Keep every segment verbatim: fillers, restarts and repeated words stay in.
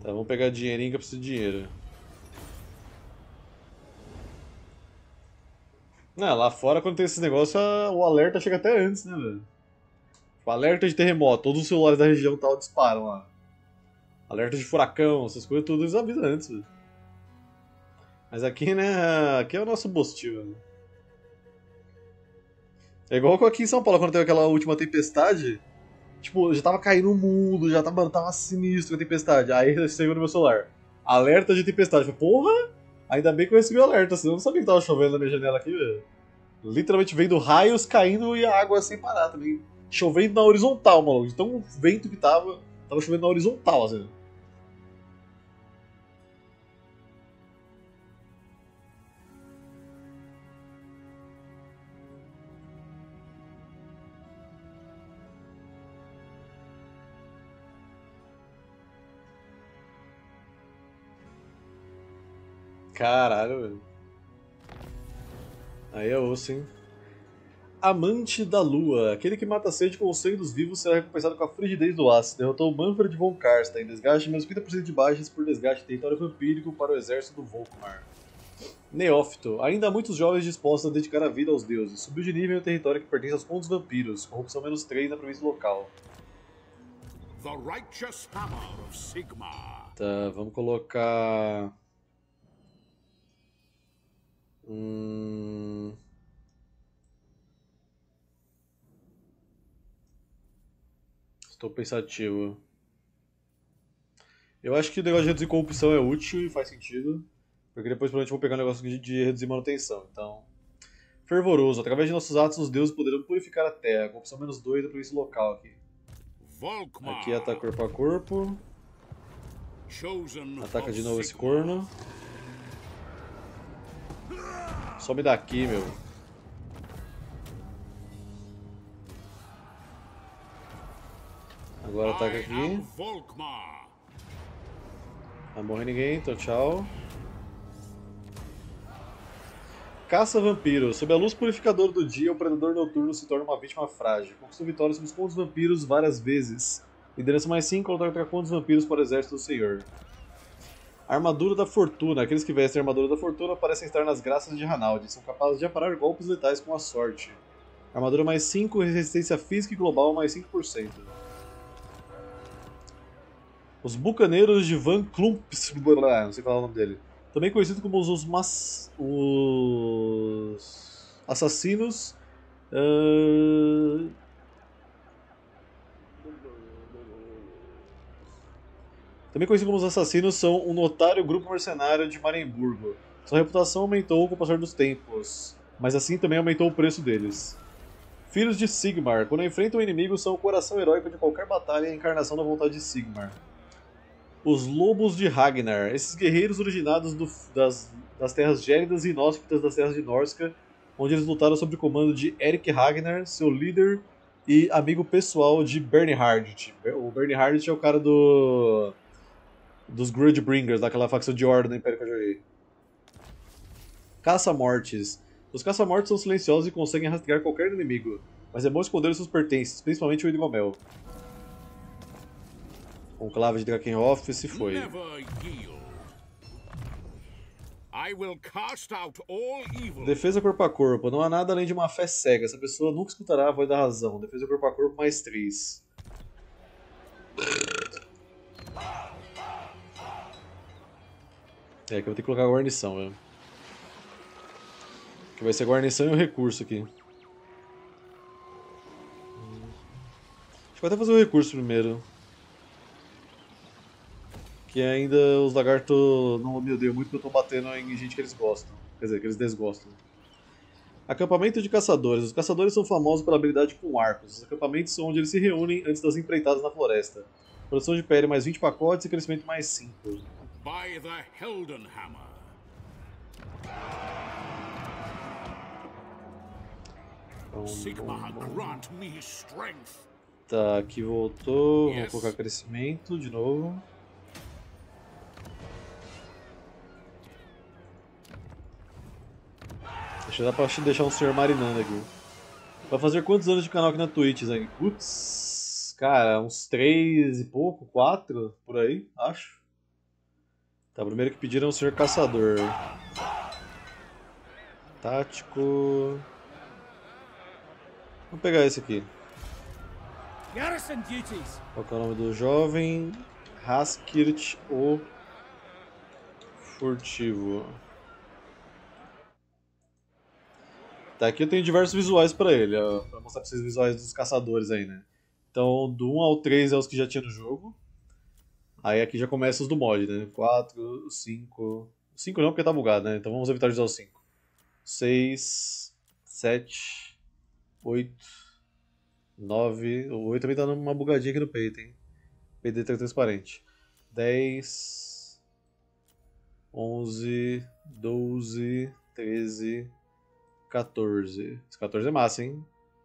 Tá, vamos pegar dinheirinho que eu preciso de dinheiro. Não, lá fora quando tem esses negócios, a- o alerta chega até antes, né, velho? Tipo, alerta de terremoto, todos os celulares da região tal disparam lá. Alerta de furacão, essas coisas tudo eles avisam antes, velho. Mas aqui, né, aqui é o nosso Bostil, né? É igual aqui em São Paulo, quando teve aquela última tempestade. Tipo, já tava caindo o mundo, já tava, mano, tava sinistro a tempestade. Aí saiu no meu celular. Alerta de tempestade. Eu falei, porra! Ainda bem que eu recebi o alerta, senão eu não sabia que tava chovendo na minha janela aqui, velho. Literalmente vendo raios caindo e a água sem parar também. Chovendo na horizontal, maluco. De tão vento que tava, tava chovendo na horizontal, assim. Caralho, velho. Aí é osso, hein? Amante da Lua. Aquele que mata a sede com o sangue dos vivos será recompensado com a frigidez do aço. Derrotou Manfred von Karstein. Desgaste menos trinta por cento de baixas por desgaste de território vampírico para o exército do Volkmar. Neófito. Ainda há muitos jovens dispostos a dedicar a vida aos deuses. Subiu de nível em um território que pertence aos contos vampiros. Corrupção menos três na província local. The righteous hammer of Sigmar. Tá, vamos colocar... Hum... Estou pensativo. Eu acho que o negócio de reduzir corrupção é útil e faz sentido. Porque depois provavelmente eu vou pegar um negócio de, de reduzir manutenção. Então. Fervoroso. Através de nossos atos, os deuses poderão purificar a terra. Corrupção menos dois da província local aqui. Volkmar. Aqui ataca corpo a corpo. Chosen Ataca of de novo esse Sigmar. corno. Some daqui, meu. Agora ataca I aqui. am Volkmar. Não morre ninguém, então tchau. Caça vampiro. Sob a luz purificadora do dia, o predador noturno se torna uma vítima frágil. Conquistou vitória sobre os contos vampiros várias vezes. Liderança mais cinco, contra contos vampiros para o exército do senhor. Armadura da Fortuna. Aqueles que vestem a armadura da Fortuna parecem estar nas graças de Ranaldi. São capazes de aparar golpes letais com a sorte. Armadura mais cinco, resistência física e global mais cinco por cento. Os Bucaneiros de Van Klumps, não sei falar o nome dele. Também conhecido como os, os, mas, os assassinos. Uh... Também conhecido como os assassinos, são um notário grupo mercenário de Marienburgo. Sua reputação aumentou com o passar dos tempos, mas assim também aumentou o preço deles. Filhos de Sigmar. Quando enfrentam o inimigo, são o coração heróico de qualquer batalha e a encarnação da vontade de Sigmar. Os Lobos de Ragnar. Esses guerreiros originados do, das, das terras gélidas e inóspitas das terras de Norska, onde eles lutaram sob o comando de Eric Ragnar, seu líder e amigo pessoal de Bernhard. O Bernhard é o cara do dos Grudgebringers, daquela facção de Horda do Império que eu joguei. Caça-mortes. Os caça-mortes são silenciosos e conseguem rastrear qualquer inimigo, mas é bom esconder os seus pertences, principalmente o Idgomel. Conclave de Drakenhof se foi. Never yield. I will cast out all evil. Defesa corpo a corpo. Não há nada além de uma fé cega. Essa pessoa nunca escutará a voz da razão. Defesa corpo a corpo mais três. É, que eu vou ter que colocar a guarnição, velho. Que vai ser a guarnição e o recurso aqui. Acho que vou até fazer o recurso primeiro. Que ainda os lagartos não me odeiam muito porque eu tô batendo em gente que eles gostam. Quer dizer, que eles desgostam. Acampamento de caçadores. Os caçadores são famosos pela habilidade com arcos. Os acampamentos são onde eles se reúnem antes das empreitadas na floresta. Produção de pele mais vinte pacotes e crescimento mais cinco. By the Heldenhammer. Bom, Sigmar, bom, bom. grant me strength. Tá, aqui voltou. Vamos Yes. colocar crescimento de novo. Deixa eu dar pra deixar um senhor marinando aqui. Vai fazer quantos anos de canal aqui na Twitch, Zang? Putz, cara, uns três e pouco, quatro, por aí, acho. Tá, primeiro que pediram é o senhor Caçador. Tático. Vamos pegar esse aqui. Garrison duties. Qual que é o nome do jovem? Haskirt, o Furtivo. Tá, aqui eu tenho diversos visuais pra ele, ó, pra mostrar pra vocês os visuais dos caçadores aí, né? Então, do um ao três é os que já tinha no jogo. Aí aqui já começa os do mod, né? quatro, cinco... cinco não, porque tá bugado, né? Então vamos evitar de usar o cinco. seis, sete, oito, nove... O oito também tá numa bugadinha aqui no peito, hein? P D tá transparente. dez, onze, doze, treze, quatorze. Esse quatorze é massa, hein?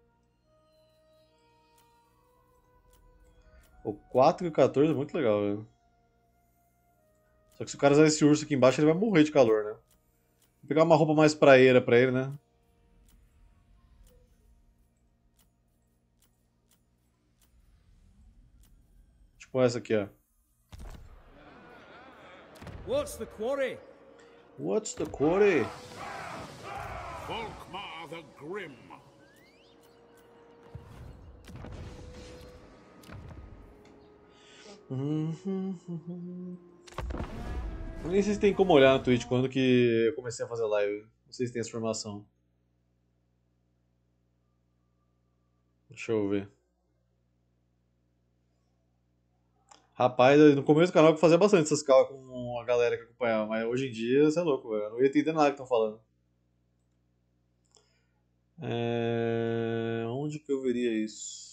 O quatro e o quatorze é muito legal, velho. Só que se o cara usar esse urso aqui embaixo, ele vai morrer de calor, né? Vou pegar uma roupa mais praieira pra ele, né? Tipo essa aqui, ó. What's the quarry? What's the quarry? Volkmar the Grim. Eu nem sei se tem como olhar no Twitch quando que eu comecei a fazer live. Não sei se tem essa informação. Deixa eu ver. Rapaz, no começo do canal eu fazia bastante essas calls com a galera que acompanhava, mas hoje em dia você é louco, velho. Eu não ia entender nada que estão falando. É... Onde que eu veria isso?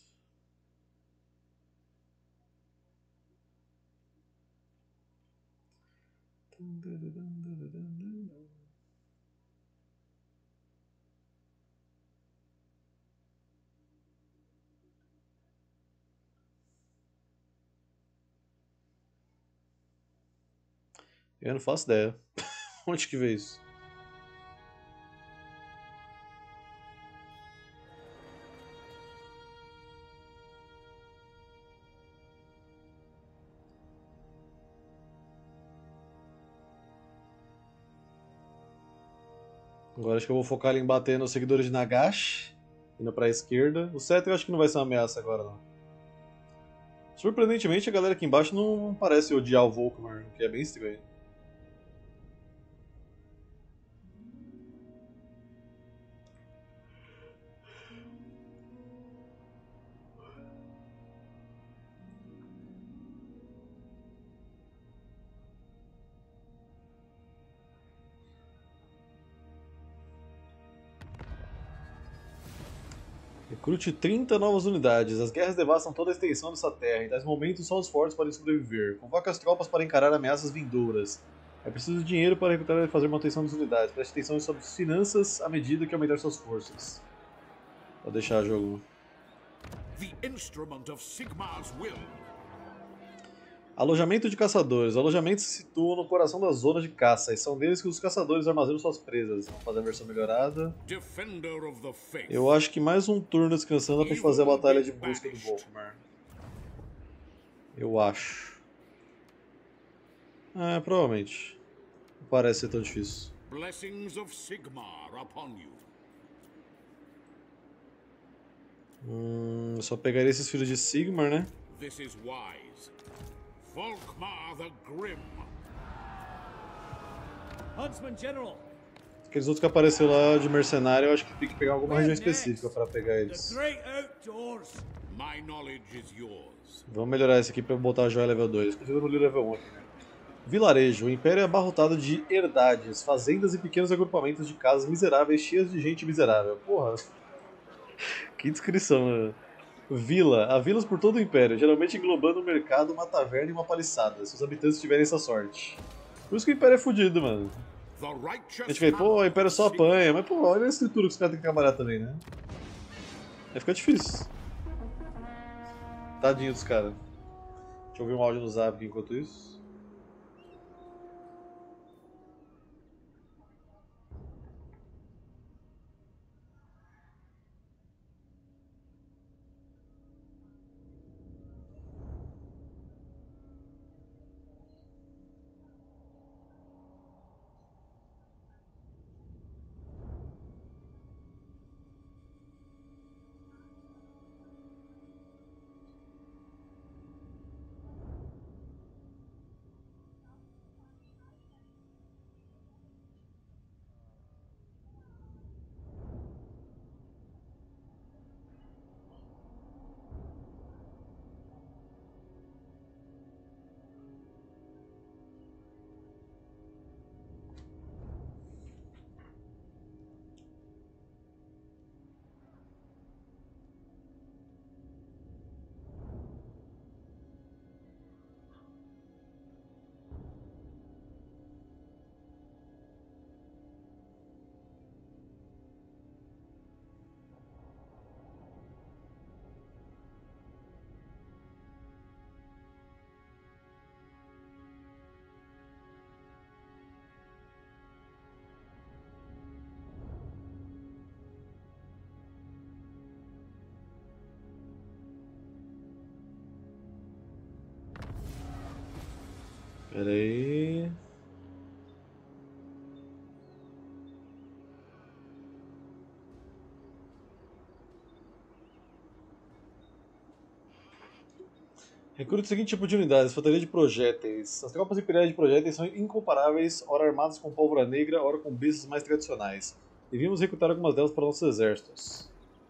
Eu não faço ideia. Onde que vê isso? Agora acho que eu vou focar ali em bater nos seguidores de Nagash, indo pra esquerda. O Cetro eu acho que não vai ser uma ameaça agora, não. Surpreendentemente, a galera aqui embaixo não parece odiar o Volkmar, o que é bem estranho. Recrute trinta novas unidades. As guerras devastam toda a extensão dessa terra. Em tais momentos, só os fortes podem sobreviver. Convoque as tropas para encarar ameaças vindouras. É preciso dinheiro para recrutar e fazer manutenção das unidades. Preste atenção sobre as finanças à medida que aumentar suas forças. Vou deixar o jogo. The instrument of Sigmar's will. Alojamento de caçadores. Alojamentos se situam no coração da zona de caça e são deles que os caçadores armazenam suas presas. Vamos fazer a versão melhorada. Defender of the faith. Eu acho que mais um turno descansando dá pra gente fazer a batalha de busca do Volkmar. Eu acho. É, provavelmente. Não parece ser tão difícil. Blessings of Sigmar upon you. Hum, eu só pegaria esses filhos de Sigmar, né? This is wise. Volkmar the Grim. Huntsman General. Aqueles outros que apareceu lá de mercenário, eu acho que tem que pegar alguma região específica para pegar The eles. great outdoors. My knowledge is yours. Vamos melhorar esse aqui para botar a joia level dois. Continua no level um aqui, né? Vilarejo. O Império é abarrotado de herdades, fazendas e pequenos agrupamentos de casas miseráveis cheias de gente miserável. Porra. Que descrição, né? Vila. Há vilas por todo o Império, geralmente englobando um mercado, uma taverna e uma paliçada, se os habitantes tiverem essa sorte. Por isso que o Império é fudido, mano. The A righteous gente vê, pô, o hammer Império of só Sigmar. apanha, mas pô, olha a estrutura que os caras têm que trabalhar também, né? Aí fica difícil. Tadinho dos caras. Deixa eu ouvir um áudio no zap aqui enquanto isso. Pera aí. Recrute o seguinte tipo de unidades: infantaria de projéteis. As tropas imperiais de projéteis são incomparáveis, ora armadas com pólvora negra, ora com bestas mais tradicionais. Devíamos recrutar algumas delas para nossos exércitos.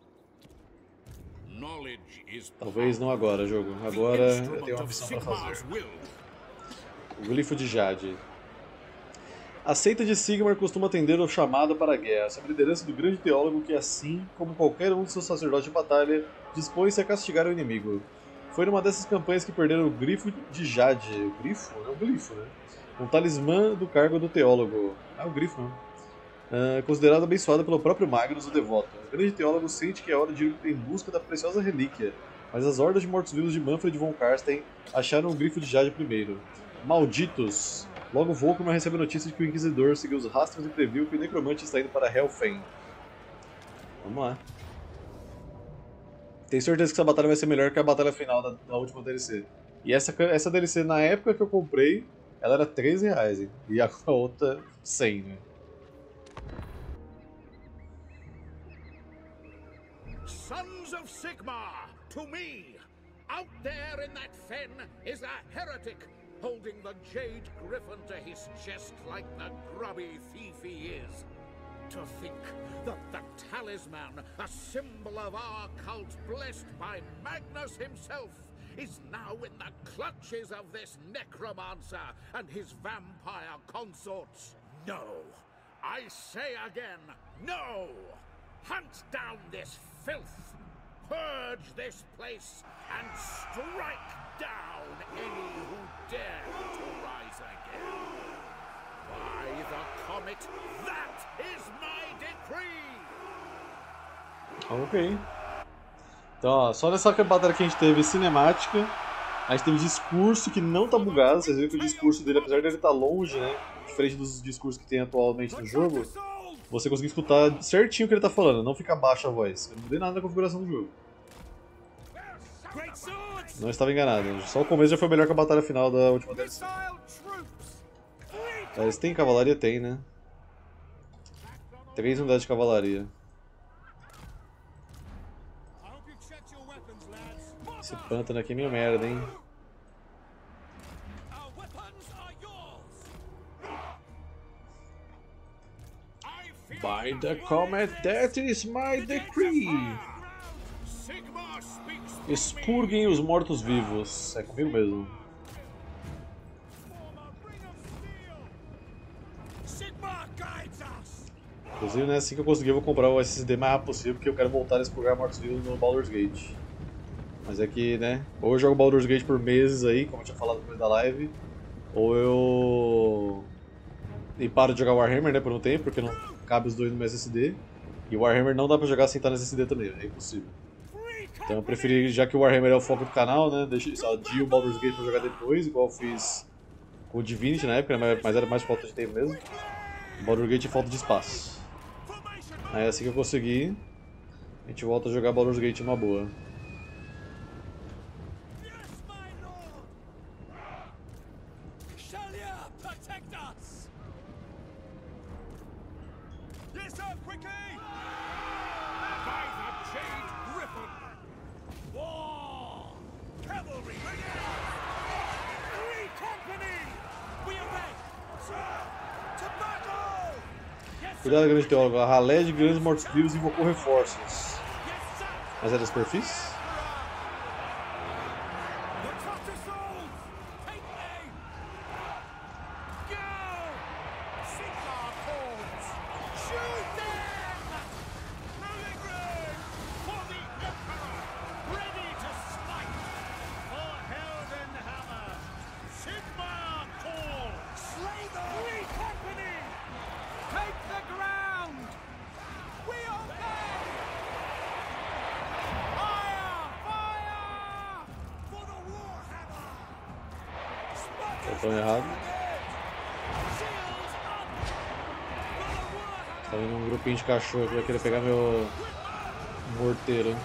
Talvez não agora, jogo. Agora eu tenho uma missão para fazer. O glifo de Jade. A seita de Sigmar costuma atender ao chamado para a guerra, sob a liderança do grande teólogo que, assim como qualquer um de seus sacerdotes de batalha, dispõe-se a castigar o inimigo. Foi numa dessas campanhas que perderam o Grifo de Jade. O Grifo? É o Glifo, né? Um talismã do cargo do teólogo. Ah, o Grifo, né? Uh, considerado abençoado pelo próprio Magnus, o devoto. O grande teólogo sente que é hora de ir em busca da preciosa relíquia, mas as hordas de mortos-vivos de Manfred von Karstein acharam o Grifo de Jade primeiro. Malditos! Logo Volkmar recebe a notícia de que o Inquisidor seguiu os rastros e previu que o Necromante está indo para Helfen. Vamos lá. Tenho certeza que essa batalha vai ser melhor que a batalha final da, da última D L C. E essa, essa D L C, na época que eu comprei, ela era treze reais, hein? E a outra, cem, né? Sons of Sigmar, to me! Out there in that fen is a heretic, holding the Jade Griffin to his chest like the grubby thief he is. To think that the talisman, a symbol of our cult blessed by Magnus himself, is now in the clutches of this necromancer and his vampire consorts. No! I say again, no! Hunt down this filth, purge this place, and strike down any who dare to rise again. By the comet, that is my decree! Ok. Então, ó, só nessa batalha que a gente teve cinemática, a gente teve discurso que não tá bugado. Vocês viram que o discurso dele, apesar dele estar longe, né, diferente dos discursos que tem atualmente no jogo, você conseguiu escutar certinho o que ele tá falando, não fica baixa a voz. Eu não mudei nada na configuração do jogo. Não estava enganado, só o começo já foi melhor que a batalha final da última D L C. Eles têm cavalaria? Tem, né? Três unidades de cavalaria. Esse pântano aqui é meio merda, hein? By the comet, that is my decree! Expurguem os mortos-vivos. É comigo mesmo. Inclusive, né, assim que eu conseguir, eu vou comprar o S S D mais rápido possível, porque eu quero voltar a expurgar mortos-vivos no Baldur's Gate. Mas é que, né, ou eu jogo Baldur's Gate por meses aí, como eu tinha falado no começo da live, ou eu... e paro de jogar Warhammer, né, por um tempo, porque não cabe os dois no meu S S D. E o Warhammer não dá pra jogar sem estar no S S D também, é impossível. Então eu preferi, já que o Warhammer é o foco do canal, né, deixei só adio o Baldur's Gate pra jogar depois, igual eu fiz com o Divinity na época, mas era mais falta de tempo mesmo. O Baldur's Gate é falta de espaço. Aí assim que eu conseguir, a gente volta a jogar Baldur's Gate numa boa. Cuidado, grande teólogo. A ralé de grandes mortos-vivos invocou reforços. Mas é da superfície? Tô errado. Tá vendo um grupinho de cachorro que vai querer pegar meu morteiro.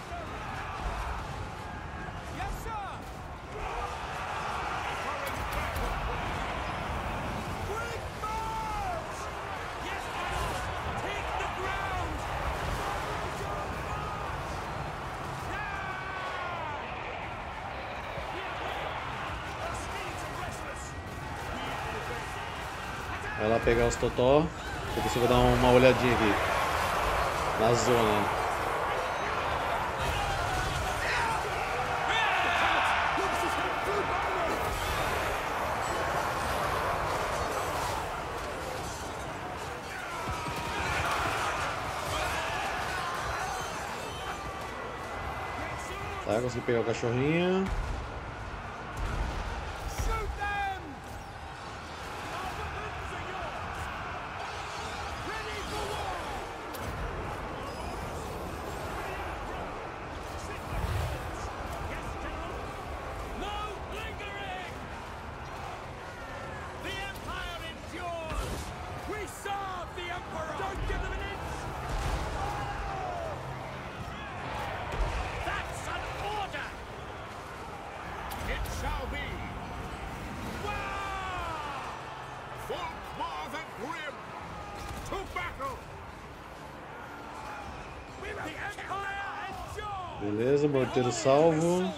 Vai lá pegar os totó. Porque você vai dar uma olhadinha aqui. Na zona. Tá, consegui pegar o cachorrinho. Beleza, morteiro salvo.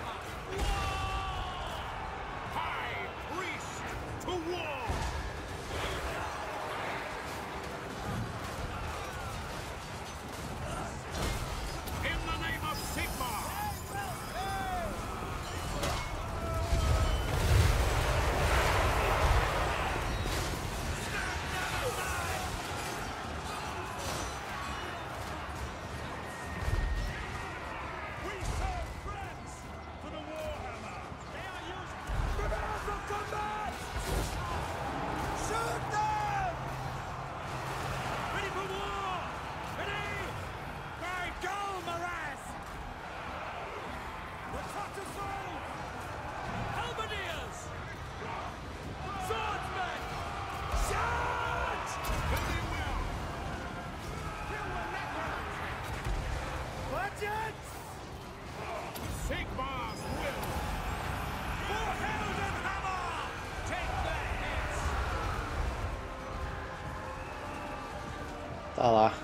Tá lá.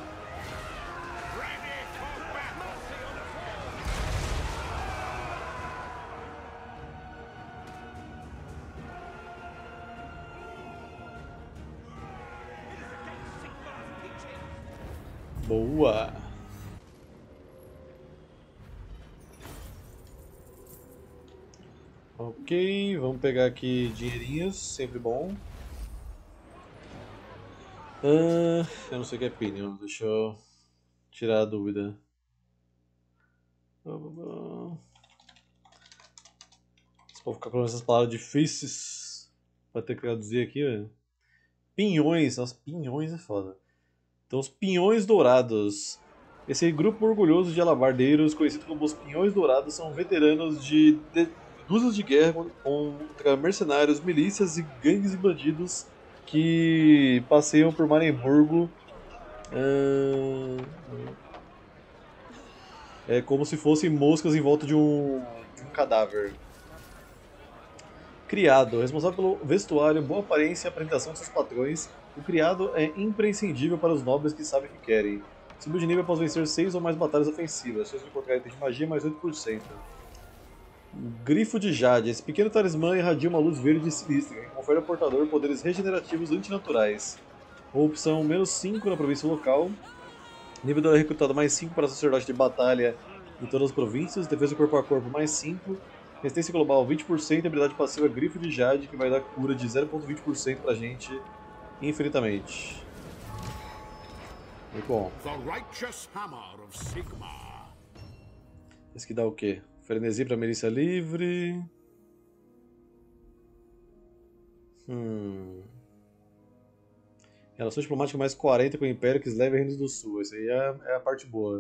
Boa. Ok, vamos pegar aqui dinheirinhos, sempre bom. Ah, eu não sei o que é Pinion, deixa eu tirar a dúvida. Se for ficar com essas palavras difíceis pra ter que traduzir aqui, velho. Pinhões, nossa, pinhões é foda. Então, os Pinhões Dourados. Esse grupo orgulhoso de alabardeiros, conhecido como os Pinhões Dourados, são veteranos de, de indústrias de guerra contra mercenários, milícias e gangues e bandidos que passeiam por Maremburgo uh, é como se fossem moscas em volta de um, de um cadáver. Criado, responsável pelo vestuário, boa aparência e apresentação de seus patrões, o criado é imprescindível para os nobres que sabem o que querem. Subiu de nível após vencer seis ou mais batalhas ofensivas, chance de encontrar item de magia mais oito por cento. Grifo de Jade. Esse pequeno talismã irradia uma luz verde sinistra que confere ao portador poderes regenerativos antinaturais. Opção menos cinco na província local. Nível da recrutada mais cinco para sacerdote de batalha em todas as províncias. Defesa corpo a corpo mais cinco. Resistência global vinte por cento e habilidade passiva Grifo de Jade, que vai dar cura de zero vírgula vinte por cento pra gente infinitamente. Muito bom. Esse aqui dá o quê? Frenesi pra milícia livre. Hum. Relação diplomática mais quarenta com o Império que leva Reinos do Sul. Essa aí é, é a parte boa.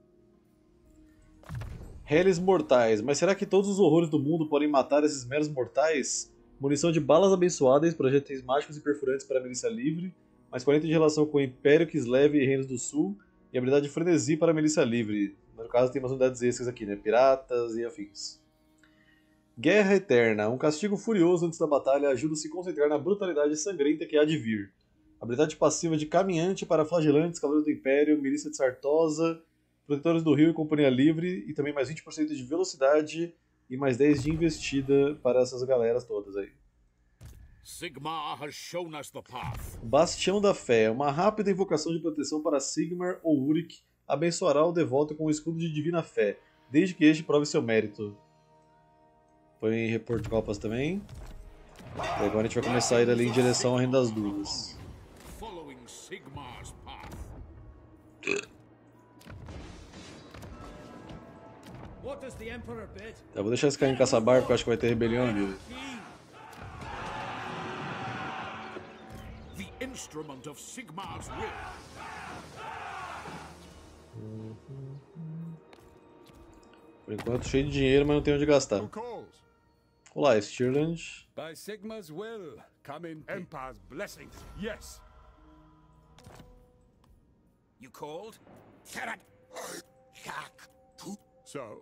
Reles mortais. Mas será que todos os horrores do mundo podem matar esses meros mortais? Munição de balas abençoadas, projéteis mágicos e perfurantes para a milícia livre. Mais quarenta de relação com o Império Kislev e Reinos do Sul. E habilidade de frenesi para a milícia livre. No caso tem umas unidades extras aqui, né? Piratas e afins. Guerra Eterna. Um castigo furioso antes da batalha ajuda a se concentrar na brutalidade sangrenta que há de vir. Habilidade passiva de caminhante para flagelantes, cavaleiros do Império, milícia de Sartosa, protetores do rio e companhia livre. E também mais vinte por cento de velocidade e mais dez de investida para essas galeras todas aí. Sigmar has shown us the path. Bastião da Fé. Uma rápida invocação de proteção para Sigmar ou Ulrich abençoará o devoto com o escudo de divina fé, desde que este prove seu mérito. Põe em repor copas também. E agora a gente vai começar a ir ali em direção ao Reino das Dúvidas. Following Sigmar's path. What does the Emperor bid? Eu vou deixar esse cara em caça-barco, porque eu acho que vai ter rebelião ali. The instrument of Sigmar's will. Por enquanto, cheio de dinheiro, mas não tem onde gastar. Who calls? Olá, Stirland. By Sigma's will, come in Empire's blessings. Yes. You called? So,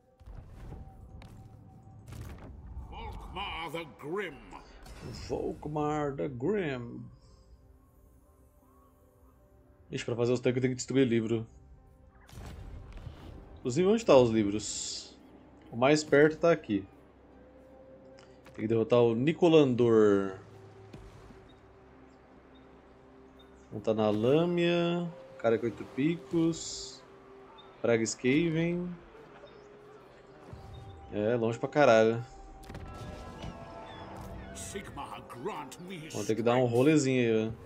Volkmar the Grim. Volkmar the Grim. Ixi, pra fazer os tanques eu tenho que destruir livro. Inclusive, onde estão os livros? O mais perto está aqui. Tem que derrotar o Nicolandor. Um tá na Lâmia. Cara com oito picos. Praga Skaven. É, longe pra caralho. Sigmar, grant me his Vamos ter que dar um rolezinho aí, velho.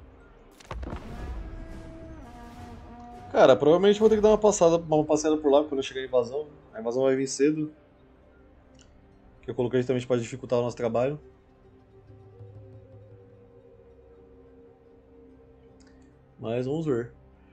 Cara, provavelmente vou ter que dar uma passada, uma passeada por lá quando eu chegar a invasão. A invasão vai vir cedo. Que eu coloquei justamente para dificultar o nosso trabalho. Mas vamos ver.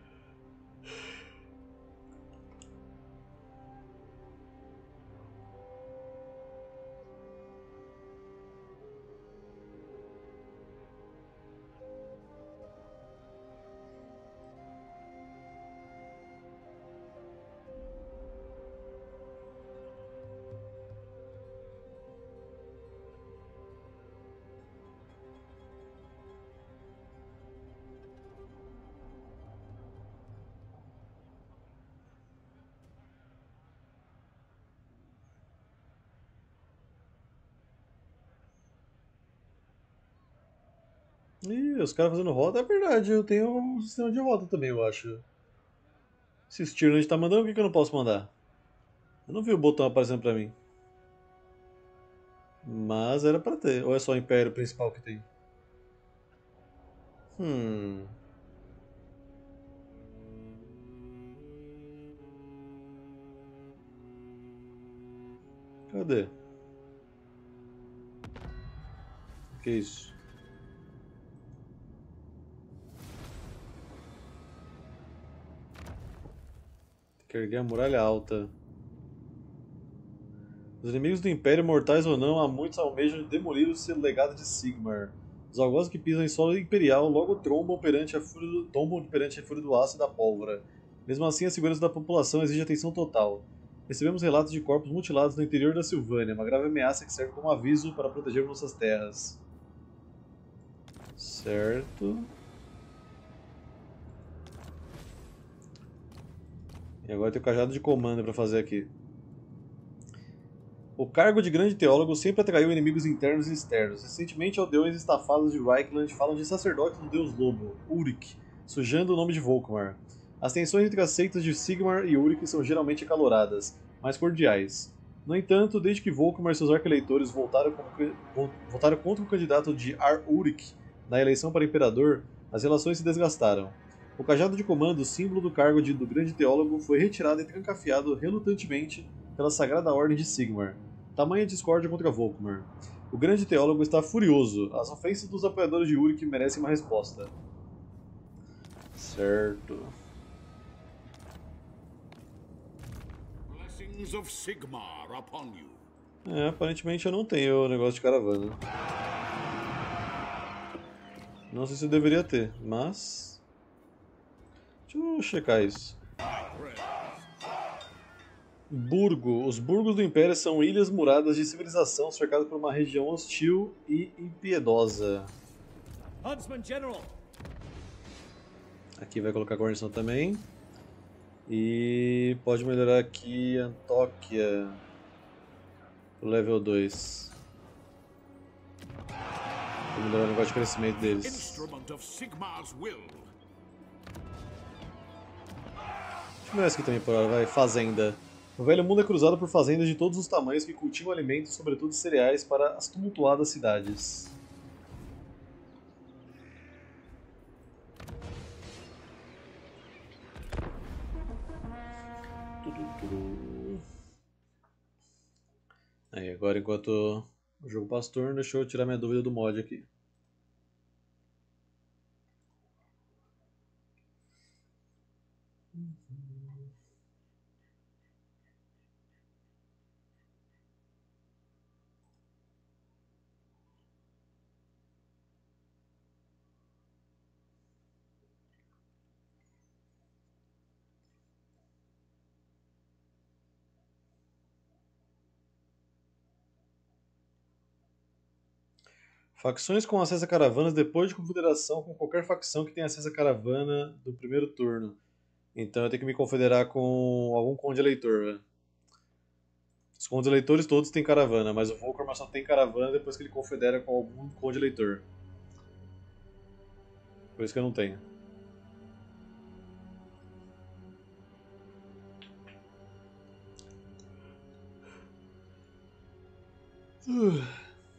Ih, os caras fazendo rota, é verdade, eu tenho um sistema de rota também, eu acho. Se Stirland tá mandando, por que que eu não posso mandar? Eu não vi o botão aparecendo pra mim. Mas era pra ter, ou é só o Império principal que tem? Hum... Cadê? O que é isso? Tem que erguer a muralha alta. Os inimigos do Império, mortais ou não, há muitos almejam demolir o legado de Sigmar. Os algozes que pisam em solo imperial logo trombam perante a fúria do, tombam perante a fúria do aço e da pólvora. Mesmo assim, a segurança da população exige atenção total. Recebemos relatos de corpos mutilados no interior da Silvânia, uma grave ameaça que serve como aviso para proteger nossas terras. Certo. E agora tem o cajado de comando para fazer aqui. O cargo de grande teólogo sempre atraiu inimigos internos e externos. Recentemente, aldeões estafados de Reichland falam de sacerdote do deus lobo, Ulrich, sujando o nome de Volkmar. As tensões entre as seitas de Sigmar e Ulrich são geralmente acaloradas, mas cordiais. No entanto, desde que Volkmar e seus arquieleitores voltaram, como, votaram contra o candidato de Ar-Ulrich na eleição para imperador, as relações se desgastaram. O cajado de comando, símbolo do cargo de, do grande teólogo, foi retirado e trancafiado relutantemente pela Sagrada Ordem de Sigmar. Tamanha discórdia contra Volkmar. O grande teólogo está furioso. As ofensas dos apoiadores de Ulrich merecem uma resposta. Certo. Blessings of Sigmar upon you. É, aparentemente eu não tenho o negócio de caravana. Não sei se eu deveria ter, mas... Deixa eu checar isso. Burgo. Os burgos do Império são ilhas muradas de civilização cercadas por uma região hostil e impiedosa. Huntsman General. Aqui vai colocar guarnição também. E pode melhorar aqui Antóquia pro level dois. melhorar o negócio de crescimento deles. Instrument of Sigmar's will. Deixa eu ver essa aqui também por hora, vai. Fazenda. O velho mundo é cruzado por fazendas de todos os tamanhos que cultivam alimentos, sobretudo cereais, para as tumultuadas cidades. Aí, agora enquanto o jogo passa o turno, deixa eu tirar minha dúvida do mod aqui. Facções com acesso a caravanas depois de confederação com qualquer facção que tenha acesso a caravana do primeiro turno. Então eu tenho que me confederar com algum conde eleitor, velho. Os condes eleitores todos têm caravana, mas o Volcramar só tem caravana depois que ele confedera com algum conde eleitor. Por isso que eu não tenho. Uh.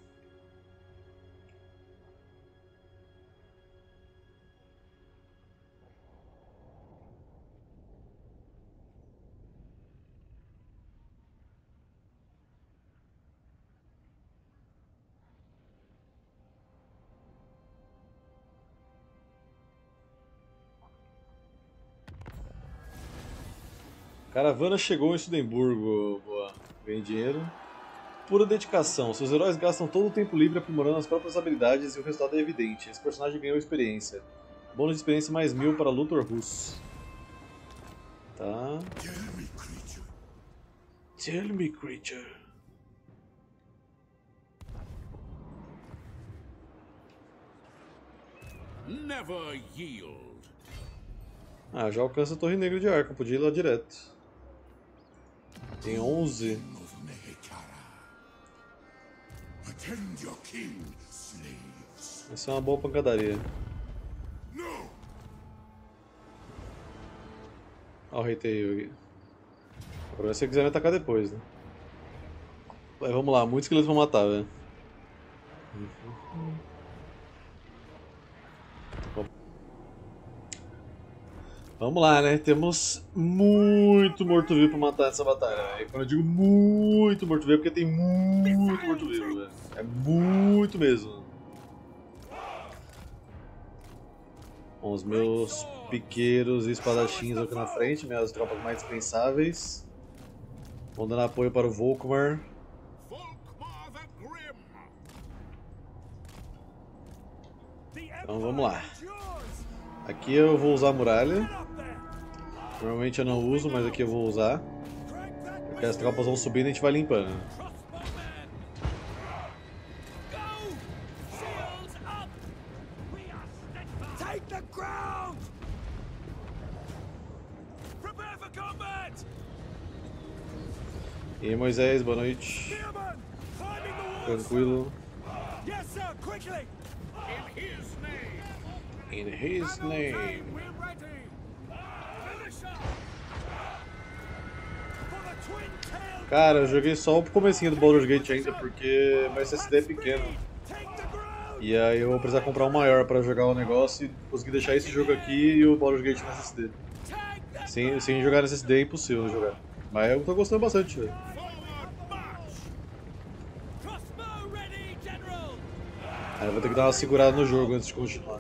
Caravana chegou em Sudemburgo. Boa. Ganhei dinheiro. Pura dedicação. Seus heróis gastam todo o tempo livre aprimorando as próprias habilidades e o resultado é evidente. Esse personagem ganhou experiência. Bônus de experiência mais mil para Luthor Rus. Tá. Tell me, creature. Tell me, creature. Never yield. Ah, já alcança a Torre Negra de Arkham. Podia ir lá direto. Tem onze. Essa é uma boa pancadaria. Olha o Rei Tail aqui. Agora se você quiser me atacar depois, né? Vai, vamos lá, muitos esqueletos vão matar, velho. Vamos lá, né? Temos muito morto-vivo pra matar essa batalha. E quando eu digo muito morto-vivo, é porque tem muito morto-vivo, velho. É muito mesmo. Bom, os meus piqueiros e espadachins aqui na frente, minhas tropas mais dispensáveis. Vão dando apoio para o Volkmar. Então vamos lá. Aqui eu vou usar a muralha. Normalmente eu não uso, mas aqui eu vou usar. Porque as tropas vão subindo e a gente vai limpando. E aí, Moisés, boa noite. Tranquilo. In his name. Cara, eu joguei só o comecinho do Baldur's Gate ainda porque meu S S D é pequeno. E aí eu vou precisar comprar um maior para jogar o negócio e conseguir deixar esse jogo aqui e o Baldur's Gate no S S D. Sem, sem jogar no S S D é impossível jogar. Mas eu tô gostando bastante, velho. Aí eu vou ter que dar uma segurada no jogo antes de continuar.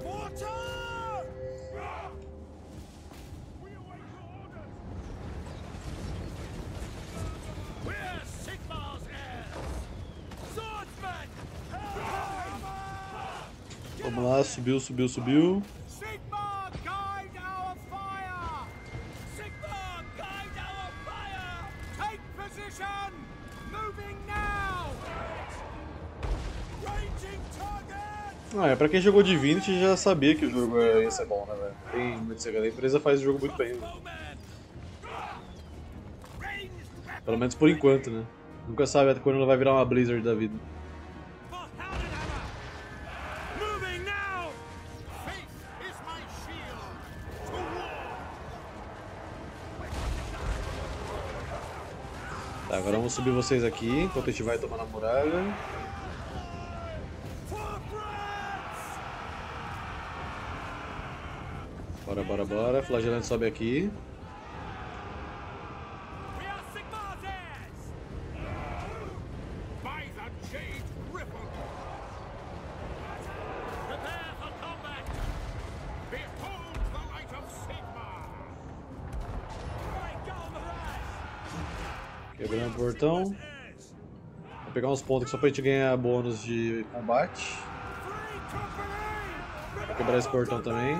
Vamos lá, subiu, subiu, subiu. Sigmar, guide our fire! Sigmar, guide our fire! Take position! Moving now! Ranging target! Ah, é, pra quem jogou Divinity já sabia que o jogo ia ser bom, né, velho? Tem muito segredo. A empresa faz o jogo muito bem, né? Pelo menos por enquanto, né? Nunca sabe até quando ela vai virar uma Blizzard da vida. Tá, agora vamos subir vocês aqui, enquanto a gente vai tomar na muralha. Bora, bora, bora. Flagelante sobe aqui. By the Jade Griffin! Prepare for combat! Behold the light of Sigmar! Quebrando o portão. Vou pegar uns pontos aqui só pra gente ganhar bônus de combate. Vou quebrar esse portão também.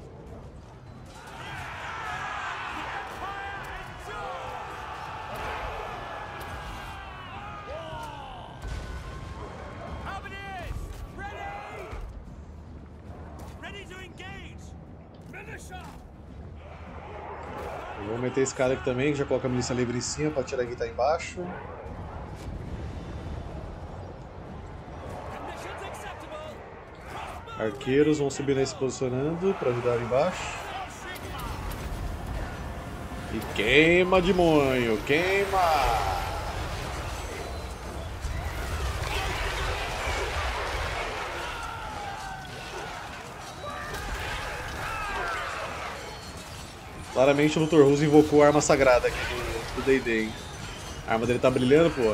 Eu vou meter esse cara aqui também, que já coloca a milícia livre em cima pra tirar quem tá embaixo. Arqueiros vão subir aí se posicionando pra ajudar ali embaixo. E queima de moinho, queima! Claramente o doutor Who's invocou a arma sagrada aqui do D e D, hein? A arma dele tá brilhando, pô.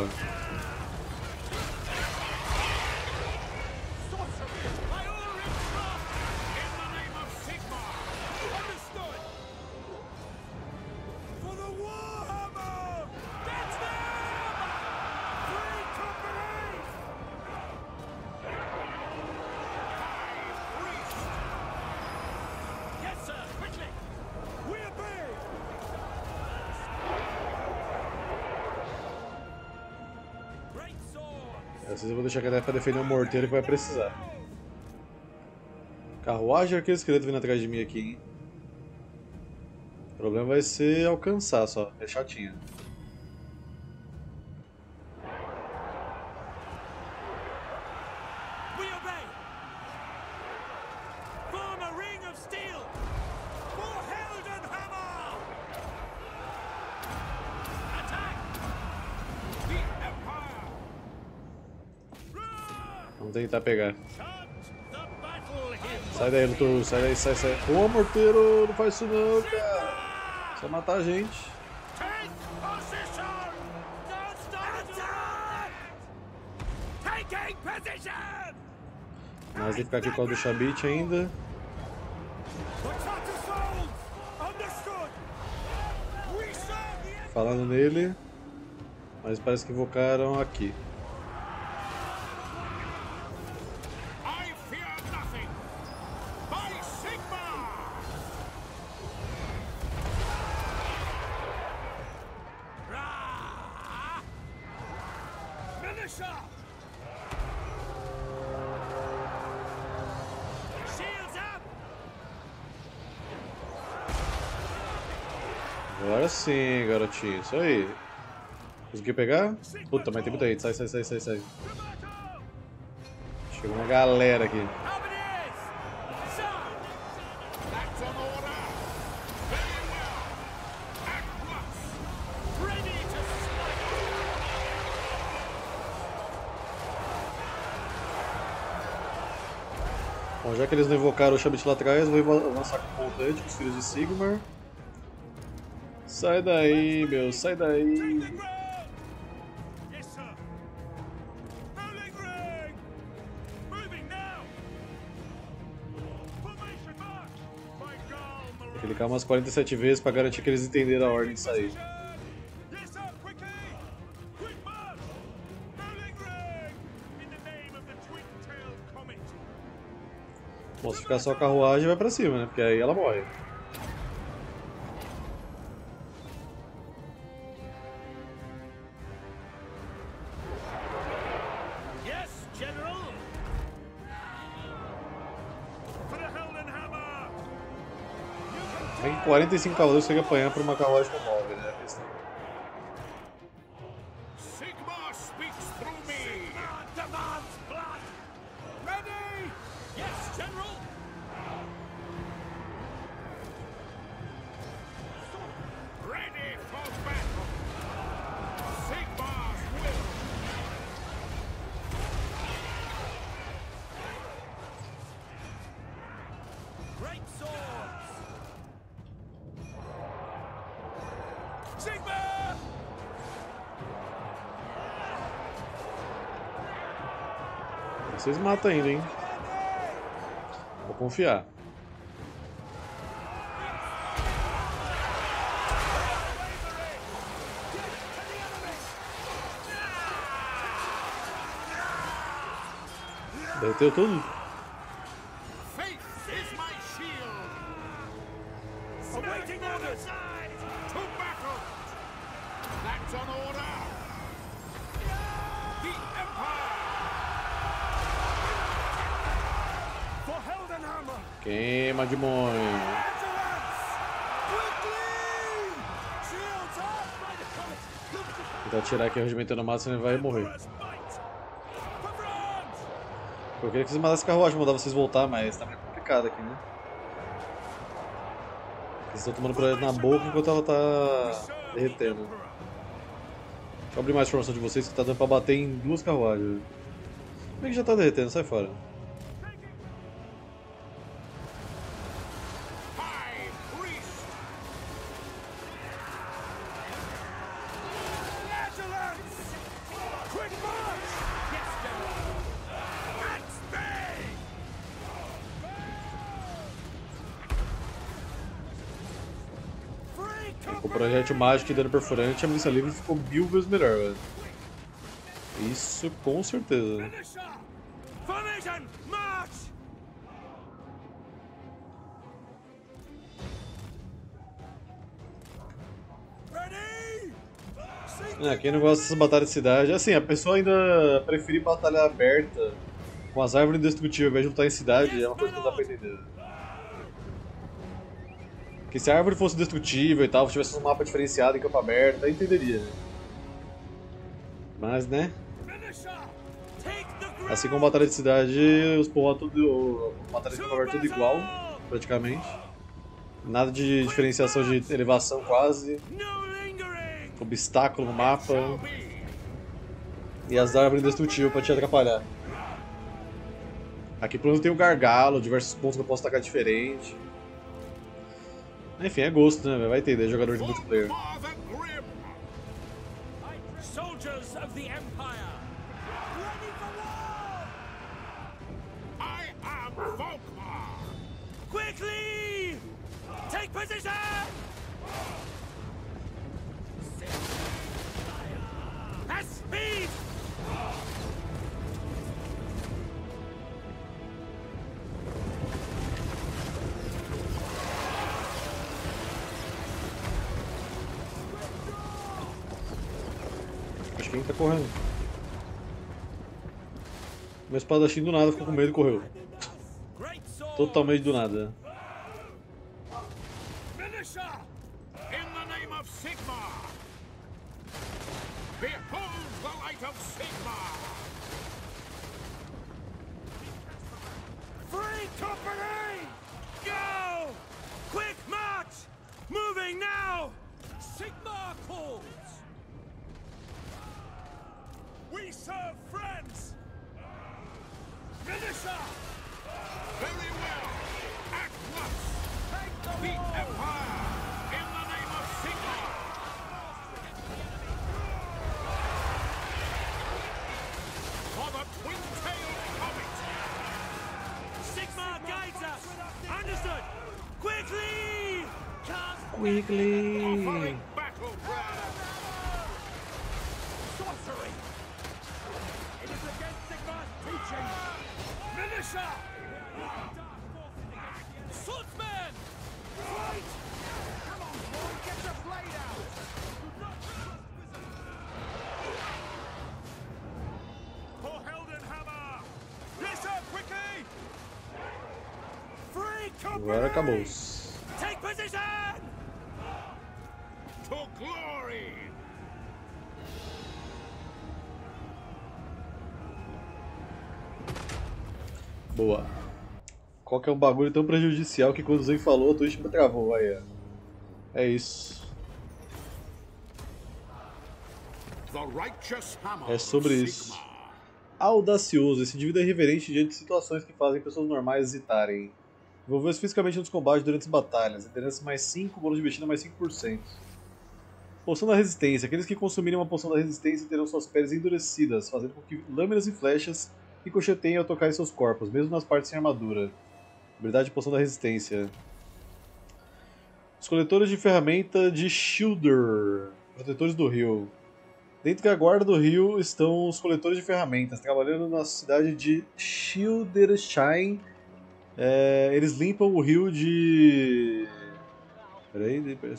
Vocês eu vou deixar a pra defender o morteiro que vai precisar. Carruagem e arqueiro esqueleto vindo atrás de mim aqui, hein? O problema vai ser alcançar só, é chatinho. Vamos tentar pegar. Sai daí, doutor, sai daí, sai, sai. Ô, morteiro, não faz isso não, cara. Só matar a gente. Mas tem que ficar aqui com a do Chabit ainda. Falando nele. Mas parece que invocaram aqui. Agora sim, garotinho. Isso aí. Conseguiu pegar? Puta, mas tem muita gente. Sai, sai, sai, sai, sai. Chegou uma galera aqui. Bom, já que eles não invocaram o Chabit lá atrás, eu vou avançar com o montante, com os filhos de Sigmar. Sai daí, meu, sai daí. Tem que clicar umas quarenta e sete vezes pra garantir que eles entenderam a ordem de sair. Bom, se ficar só a carruagem, vai pra cima, né? Porque aí ela morre. Tem quarenta e cinco cavaleiros que conseguem apanhar por uma carruagem com nove, né? A questão. Sigmar speaks through me. Sigmar demands blood. Ready? Yes, General. Ready for battle. Sigmar. Great swords! Sigmar! Vocês matam ainda, hein? Vou confiar. Derreteu tudo? Faith is my shield. Awaiting orders! To battle. That's an order. The Empire. For Heldenhammer! Queima, demônio. Vigilance! Quickly! Shields up! Tentar tirar aqui o regimento no máximo, ele vai morrer. First fight! For France! Eu queria que vocês mandassem carruagem, mandar vocês voltar, mas tá meio complicado aqui, né? Vocês estão tomando projeto na boca enquanto ela tá derretendo. Deixa eu abrir mais informação de vocês que tá dando pra bater em duas carruagens. Como é que já tá derretendo? Sai fora. High priest. Vigilance! Quick march! Yes, General! At bay! Free Com o company! projétil mágico e dano perfurante, a milícia livre ficou mil vezes melhor, velho. Isso com certeza. Finisher! Formation! March! Ready? É, quem não gosta dessas batalhas de cidade, assim, a pessoa ainda preferir batalha aberta com as árvores indestrutíveis ao invés de lutar em cidade é uma coisa que não dá pra entender. Porque se a árvore fosse destrutível e tal, se tivesse um mapa diferenciado em campo aberto, aí entenderia, né? Mas, né? Finisher! Take the ground! Assim como batalha de cidade, os povos tudo. Batalha de campo aberto tudo igual, praticamente. Nada de diferenciação de elevação quase, No lingering! obstáculo no mapa Shall be. e as árvores indestrutíveis pra te atrapalhar. Aqui pelo menos tem o gargalo, diversos pontos que eu posso atacar diferente. Enfim, é gosto, né? Vai entender, jogador de multiplayer. For the Grim. Soldiers of the Empire! Ready for war! I am Volkmar. Quickly! Take position! At speed! Acho que quem tá correndo. Meu espadachim do nada ficou com medo e correu. Great sword! Totalmente do nada. Finisher. In the name of Sigmar. Behold the light of Sigmar. Free company! Go! Quick march! Moving now! Sigmar calls! We serve friends! Finisher! Very well. At once. The Empire. In the name of Sigmar. For the twin-tailed comet. Sigmar guides us! Understood! Quickly! Quickly! Offering battleground. Sorcery! It is against Sigmar's teaching! Finisher! Swordsman! Fight! Come on, boy, get your blade out! For Heldenhammer! Yes, sir, quickly! Free company! Agora acabou. Take position! To glory. Boa. Qual que é um bagulho tão prejudicial que quando o Zen falou, a Twitch me travou, aí, ó. É isso. The righteous hammer É sobre of isso. Sigmar. Audacioso, esse indivíduo é irreverente diante de situações que fazem pessoas normais hesitarem. Envolveu-se fisicamente nos combates durante as batalhas. Liderança mais cinco, bônus de investida mais cinco por cento. Poção da resistência. Aqueles que consumirem uma poção da resistência terão suas peles endurecidas, fazendo com que lâminas e flechas ricocheteiem ao tocar em seus corpos, mesmo nas partes sem armadura. Habilidade de poção da resistência. Os coletores de ferramenta de Shilder, protetores do rio. Dentro da guarda do rio estão os coletores de ferramentas, trabalhando na cidade de Schildersheim. É, eles limpam o rio de... Peraí,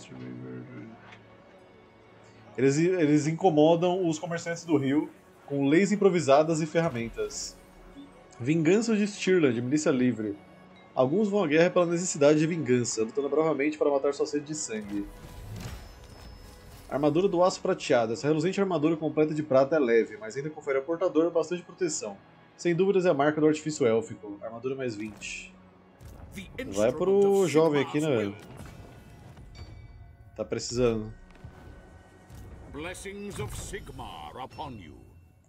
eles, eles incomodam os comerciantes do rio com leis improvisadas e ferramentas. Vingança de Stirland, milícia livre. Alguns vão à guerra pela necessidade de vingança, lutando bravamente para matar sua sede de sangue. Armadura do aço prateado. Essa reluzente armadura completa de prata é leve, mas ainda confere ao portador bastante proteção. Sem dúvidas é a marca do artifício élfico. Armadura mais vinte. Vai pro jovem aqui, né, velho? Tá precisando. Blessings of Sigmar upon you.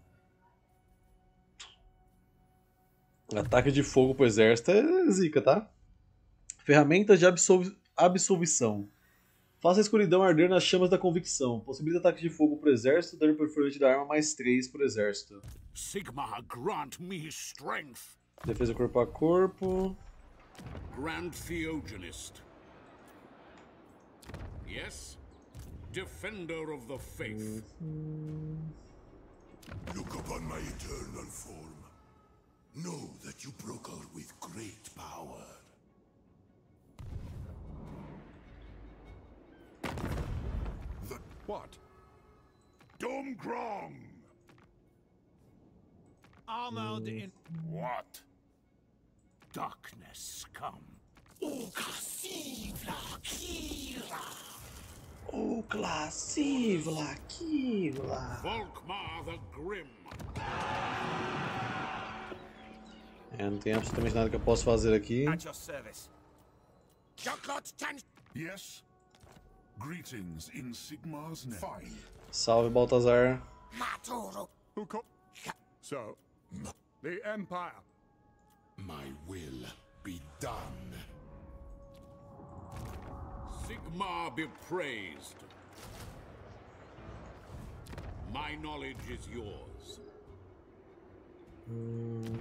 Ataque de fogo pro exército é zica, tá? Ferramentas de absolv... absolvição. Faça a escuridão arder nas chamas da convicção. Possibilita ataque de fogo pro exército, dano perfurante da arma mais três pro exército. Sigmar, grant me strength. Defesa corpo a corpo. Grand Theogenist. Yes? Defender of the faith. Look upon my eternal form. Know that you broke out with great power. The what? Domgrong! Armored in... What? Darkness come. Ukla Sivla Kivla. Volkmar the Grim. É, não tem absolutamente nada que eu possa fazer aqui. At your service. Yes? Greetings in Sigmar's name. Fine. Salve, Baltazar. Who co- So, the Empire. My will be done. Sigmar be praised. My knowledge is yours. Hum.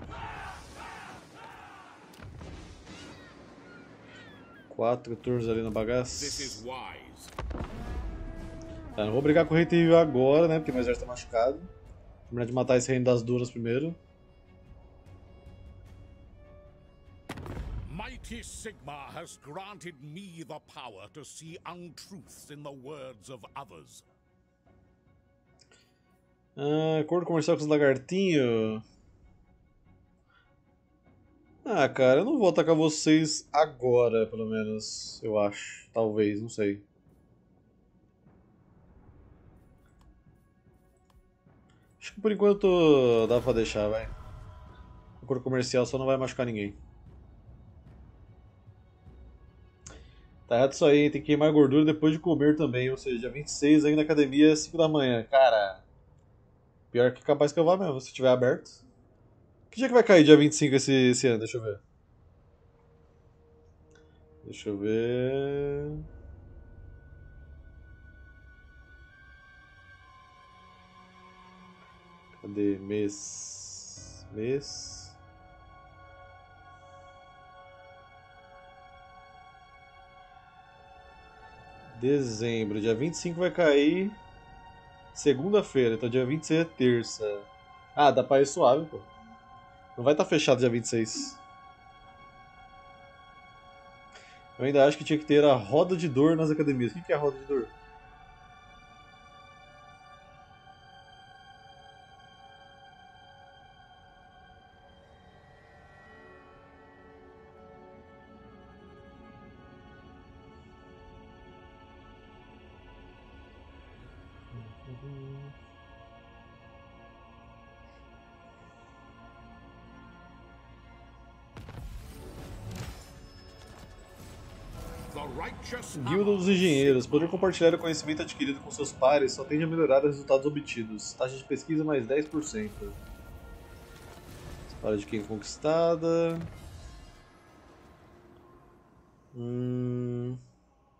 Quatro turnos ali no bagaço. This is wise. Tá, não vou brigar com o Rei Terrível agora, né? Porque meu exército tá machucado. Vou terminar de matar esse reino das duras primeiro. Mighty Sigmar has granted me the power to see untruths in the words of others. Ah, acordo comercial com os lagartinhos. Ah, cara, eu não vou atacar vocês agora, pelo menos, eu acho. Talvez, não sei. Acho que por enquanto dá pra deixar, vai. Acordo comercial só não vai machucar ninguém. Tá errado isso aí, tem que queimar gordura depois de comer também, ou seja, dia vinte e seis aí na academia, cinco da manhã. Cara, pior que capaz que eu vá mesmo, se tiver aberto. Que dia que vai cair dia vinte e cinco esse, esse ano? Deixa eu ver. Deixa eu ver... Cadê? Mês... Mês... Dezembro, dia vinte e cinco vai cair segunda-feira, então dia vinte e seis é terça. Ah, dá pra ir suave, pô. Não vai estar fechado dia vinte e seis. Eu ainda acho que tinha que ter a roda de dor nas academias. O que é a roda de dor? Guilda dos Engenheiros. Poder compartilhar o conhecimento adquirido com seus pares só tende a melhorar os resultados obtidos. Taxa de pesquisa mais dez por cento. Espada de quem conquistada. Hum...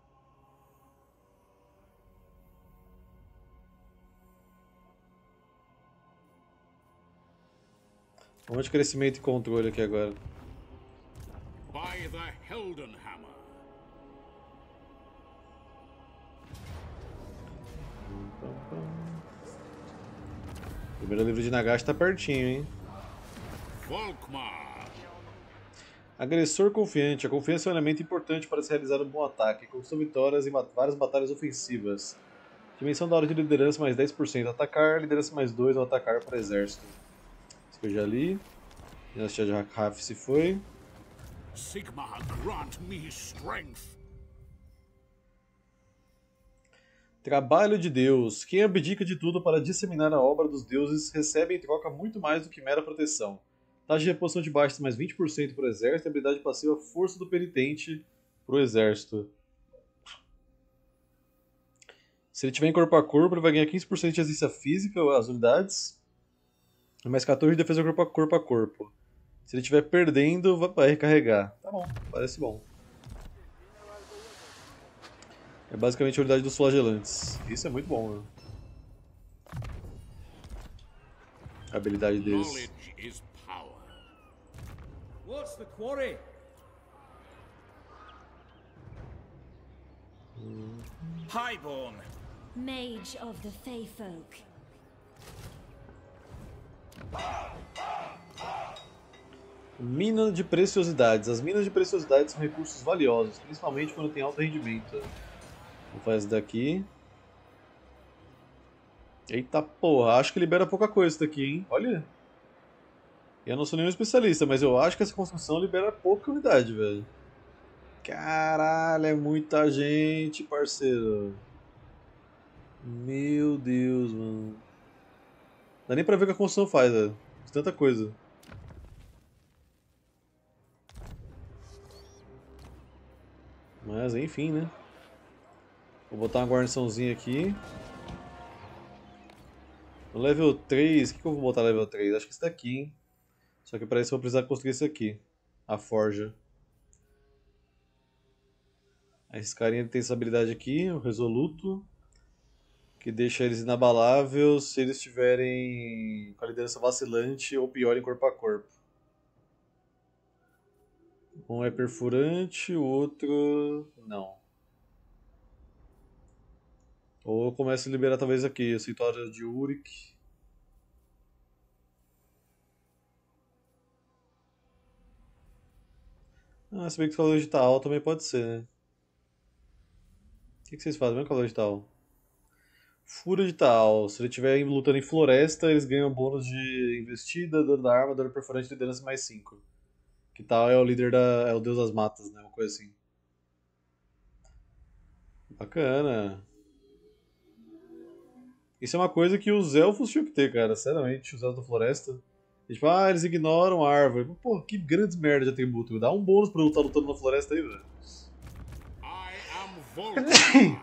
Vamos de crescimento e controle aqui agora. By the Heldenhammer. O primeiro livro de Nagash tá pertinho, hein? Volkmar. Agressor confiante. A confiança é um elemento importante para se realizar um bom ataque. Conquistou vitórias em várias batalhas ofensivas. Dimensão da hora de liderança mais dez por cento. Atacar, liderança mais dois ao atacar para exército. Isso que eu já li. Dinastia de Hakaf se foi. Sigmar, grant me strength. Trabalho de Deus. Quem abdica de tudo para disseminar a obra dos deuses recebe em troca muito mais do que mera proteção. Taxa de reposição de baixas mais vinte por cento para o exército e habilidade passiva Força do Penitente para o exército. Se ele tiver em corpo a corpo, ele vai ganhar quinze por cento de resistência física às unidades. E mais quatorze de defesa corpo a corpo a corpo. Se ele estiver perdendo, vai recarregar. Tá bom, parece bom. É basicamente a unidade dos flagelantes. Isso é muito bom, né? A habilidade deles. Knowledge is power. What's the quarry? Highborn. Mage of the Fey Folk. Mina de preciosidades. As minas de preciosidades são recursos valiosos, principalmente quando tem alto rendimento. Vou fazer isso daqui. Eita porra, acho que libera pouca coisa isso daqui, hein? Olha. Eu não sou nenhum especialista, mas eu acho que essa construção libera pouca unidade, velho. Caralho, é muita gente, parceiro. Meu Deus, mano. Não dá nem pra ver o que a construção faz, velho. Tanta coisa. Mas enfim, né? Vou botar uma guarniçãozinha aqui. No level três, o que, que eu vou botar no level três? Acho que esse daqui, hein? Só que para isso eu vou precisar construir esse aqui. A forja. Esse carinha tem essa habilidade aqui, o resoluto. Que deixa eles inabaláveis se eles estiverem com a liderança vacilante ou pior em corpo a corpo. Um é perfurante, o outro não. Ou eu começo a liberar talvez aqui, o Cintório de Uric. Ah, se bem que o calor de tal também pode ser, né? O que, que vocês fazem? Mesmo calor de tal? Fúria de tal. Se ele estiver lutando em floresta, eles ganham bônus de investida, dano da arma, dano perfurante e liderança mais cinco. Que tal é o líder da. É o deus das matas, né? Uma coisa assim. Bacana. Isso é uma coisa que os elfos tinham que ter, cara. Sinceramente, os elfos da floresta. E, tipo, ah, eles ignoram a árvore. Pô, que grandes merda de atributo. Dá um bônus pra eu estar lutando na floresta aí, velho. I am Volkmar.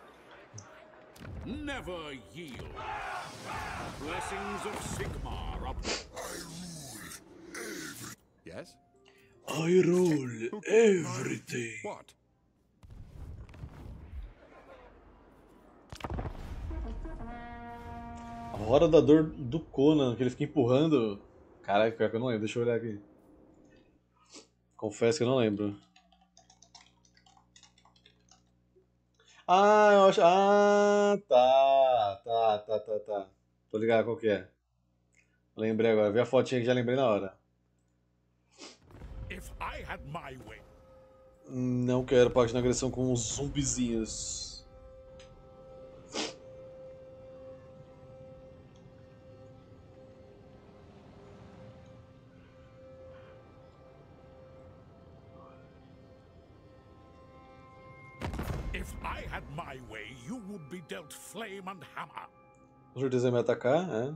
Never yield. Blessings of Sigmar up. Yes? I rule everything. What? A hora da dor do Conan, que ele fica empurrando. Caraca, pior que eu não lembro. Deixa eu olhar aqui. Confesso que eu não lembro. Ah, eu acho. Ah, tá. Tá, tá, tá, tá. Tô ligado qual que é. Lembrei agora. Vi a fotinha que já lembrei na hora. If I had my way. Não quero parte na agressão com os zumbizinhos. If I had my way, you would be dealt flame and hammer. Com certeza vai me atacar, é.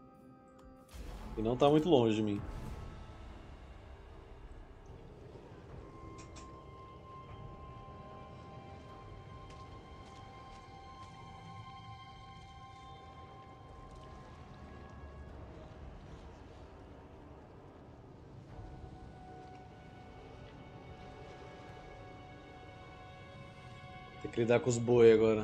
E não tá muito longe de mim. Tem que lidar com os boi agora.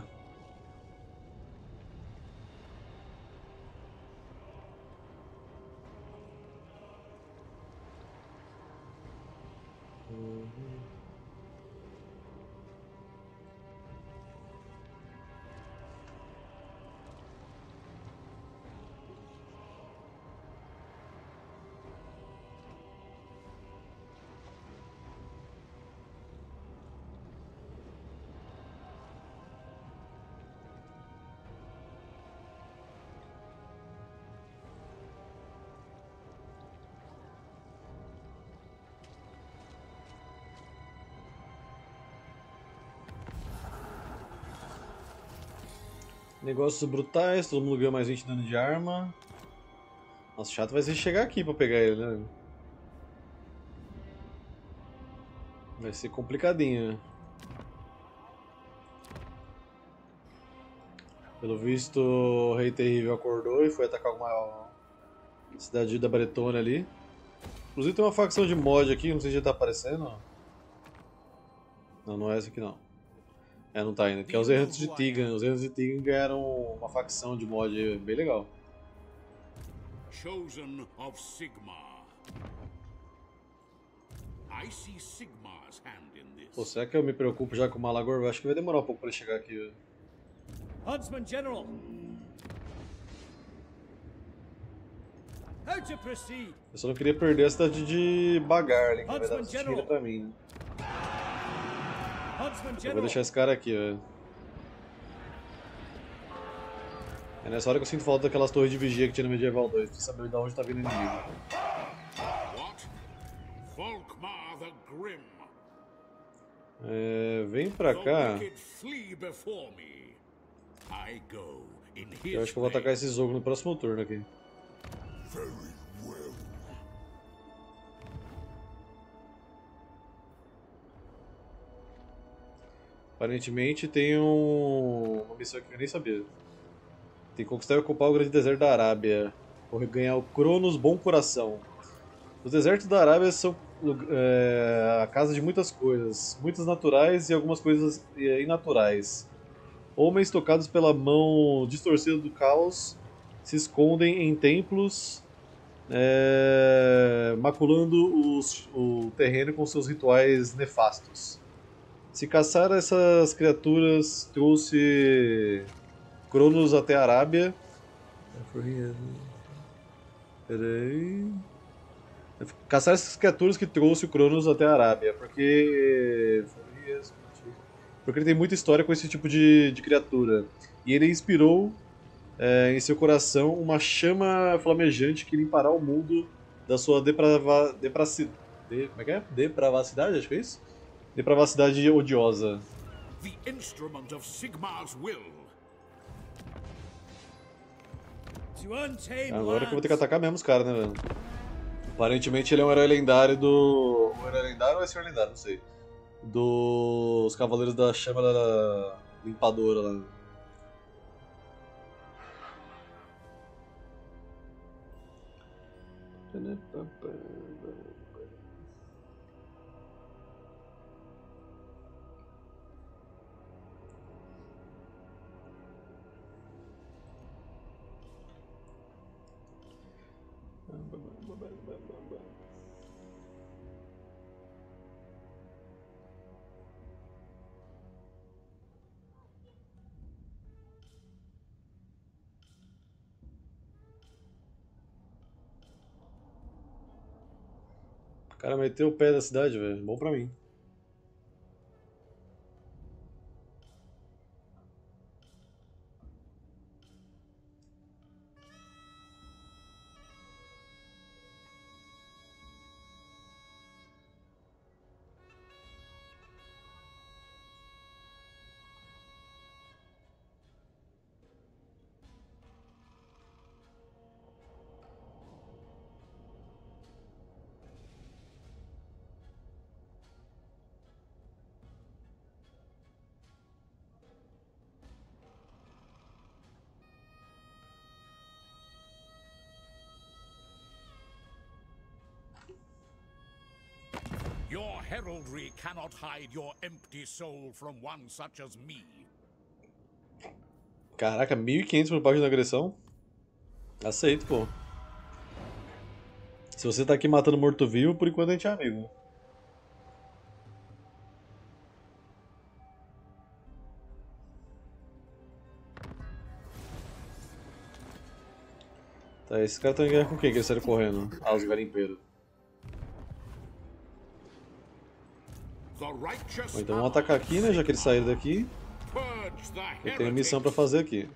Negócios brutais, todo mundo ganha mais vinte de dano de arma. Nossa, chato vai ser chegar aqui pra pegar ele, né? Vai ser complicadinho. Pelo visto, o Rei Terrível acordou e foi atacar uma cidade da Bretônia ali. Inclusive tem uma facção de mod aqui, não sei se já tá aparecendo. Não, não é essa aqui não. É, não tá ainda. Que é os Errantes de Tigan. Os Errantes de Tigan ganharam uma facção de mod bem legal. Chosen of Sigmar. I see Sigmar's hand in this. Pô, será que eu me preocupo já com o Malagor? Eu acho que vai demorar um pouco pra ele chegar aqui. Huntsman General. How to proceed? Eu só não queria perder a cidade de Bagar ali, que vai dar Huntsman dinheiro General. pra mim. Huntsman Eu vou General. deixar esse cara aqui, ó. É nessa hora que eu sinto falta daquelas torres de vigia que tinha no Medieval dois, pra saber de onde tá vindo o inimigo. What? Volkmar the Grim. É, vem pra The cá. wicked flee before me. I go in his Eu acho que eu vou atacar place. esse jogo no próximo turno aqui. Very well. Aparentemente tem um... uma missão aqui que eu nem sabia. Tem que conquistar e ocupar o grande deserto da Arábia. Ou ganhar o Cronos Bom Coração. Os desertos da Arábia são é, a casa de muitas coisas. Muitas naturais e algumas coisas é, inaturais. Homens tocados pela mão distorcida do caos se escondem em templos, é, maculando os, o terreno com seus rituais nefastos. Se caçar essas criaturas trouxe Cronos até a Arábia. Peraí. Caçar essas criaturas que trouxe o Cronos até a Arábia, porque. Porque ele tem muita história com esse tipo de, de criatura. E ele inspirou é, em seu coração uma chama flamejante que limpará o mundo da sua deprava, depraci, de, como é que é? Depravacidade, acho que é isso? Depravacidade odiosa. The instrument of Sigmar's will. To untamed Agora que eu vou ter que lands. atacar mesmo os caras, né, velho? Aparentemente ele é um herói lendário do. Um herói lendário ou é senhor lendário? Não sei. Dos Cavaleiros da Chama da Limpadora lá. O cara meteu o pé da cidade, velho. Bom pra mim. heraldry cannot hide your empty soul from one such as me. Caraca, mil e quinhentos por página de agressão? Aceito, pô. Se você tá aqui matando morto-vivo, por enquanto a gente é amigo. Tá, esses caras estão em guerra com quem que eles saíram correndo? Ah, os garimpeiros. Bom, então vamos atacar aqui, né, já que eles saíram daqui. Eu tenho missão pra fazer aqui.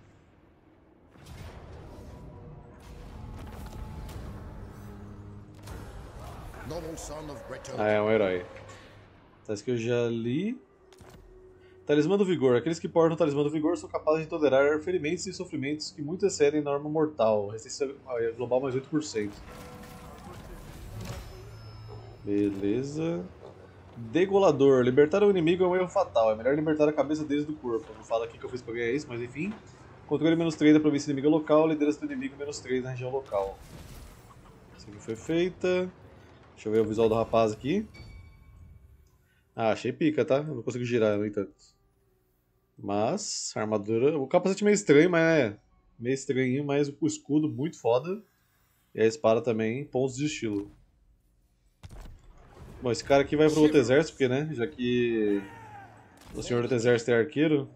Ah, é um herói. Tá, isso que eu já li. Talismã do Vigor. Aqueles que portam o Talismã do Vigor são capazes de tolerar ferimentos e sofrimentos que muito excedem norma mortal. Resistência global mais oito por cento. Beleza. Degolador. Libertar o inimigo é um erro fatal. É melhor libertar a cabeça deles do corpo. Não fala aqui que eu fiz pra ganhar isso, mas enfim. Controle menos três da província inimiga local. Liderança do inimigo menos três na região local. Isso aqui foi feita. Deixa eu ver o visual do rapaz aqui. Ah, achei pica, tá? Eu não consigo girar, no entanto. Mas, a armadura... O capacete é meio estranho, mas é meio estranhinho, mas o escudo muito foda. E a espada também, pontos de estilo. Bom, esse cara aqui vai pro outro exército, porque, né? Já que o senhor do exército é arqueiro.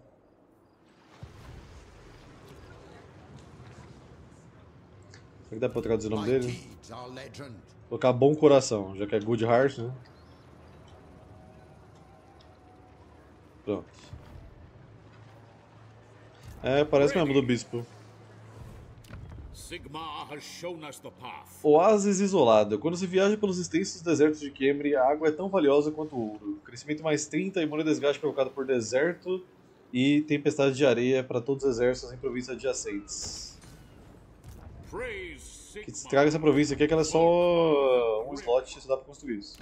Será que dá pra traduzir o nome dele? Vou colocar Bom Coração, já que é Good Heart, né? Pronto. É, parece mesmo do bispo. Oásis isolado. Quando se viaja pelos extensos desertos de Khemri, a água é tão valiosa quanto o ouro. Crescimento mais trinta, imune ao desgaste provocado por deserto e tempestade de areia para todos os exércitos em províncias adjacentes. O que estraga essa província aqui é que ela é só um slot, isso dá pra construir isso.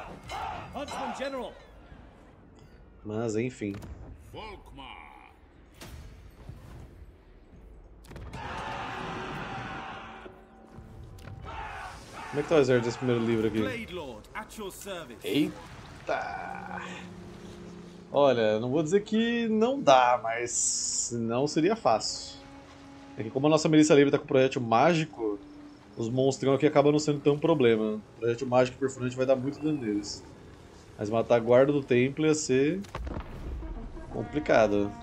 Mas enfim. Como é que tá o exército desse primeiro livro aqui? Eita! Olha, não vou dizer que não dá, mas não seria fácil. É que como a nossa milícia livre tá com o projétil mágico, os monstrão aqui acabam não sendo tão um problema. O projétil mágico perfurante vai dar muito dano neles. Mas matar a guarda do templo ia ser complicado.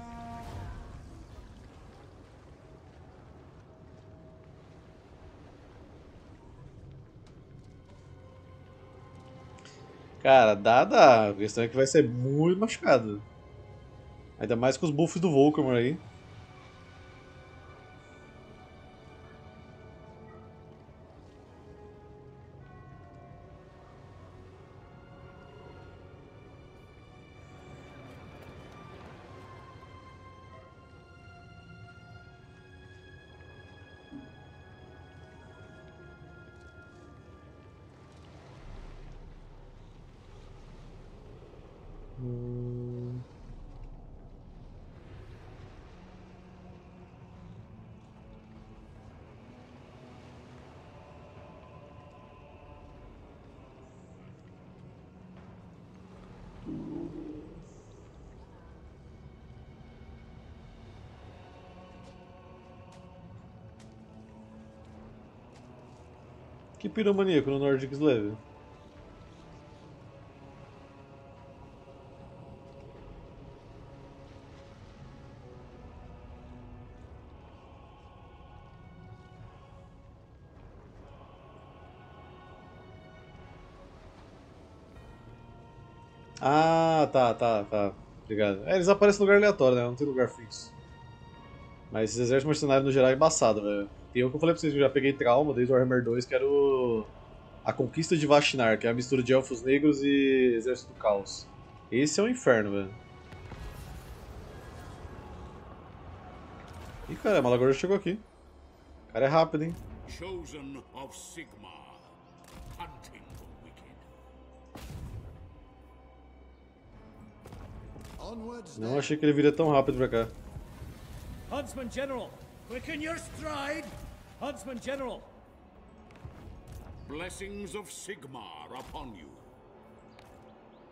Cara, dá, dá. A questão é que vai ser muito machucado. Ainda mais com os buffs do Volcom aí. Hum... Que piromaníaco no Nordic Slave? Ah, tá, tá, tá. Obrigado. É, eles aparecem em lugar aleatório, né? Não tem lugar fixo. Mas esses exércitos mercenários no geral é embaçado, velho. Tem um que eu falei pra vocês que eu já peguei trauma desde o Warhammer dois, que era o... A Conquista de Vashinar, que é a mistura de Elfos Negros e Exército do Caos. Esse é um inferno, velho. Ih, caramba, agora já chegou aqui. O cara é rápido, hein? Chosen of Sigmar, hunting the wicked. Não achei que ele viria tão rápido pra cá. Huntsman General, quicken your stride! Huntsman General! Blessings of Sigmar upon you.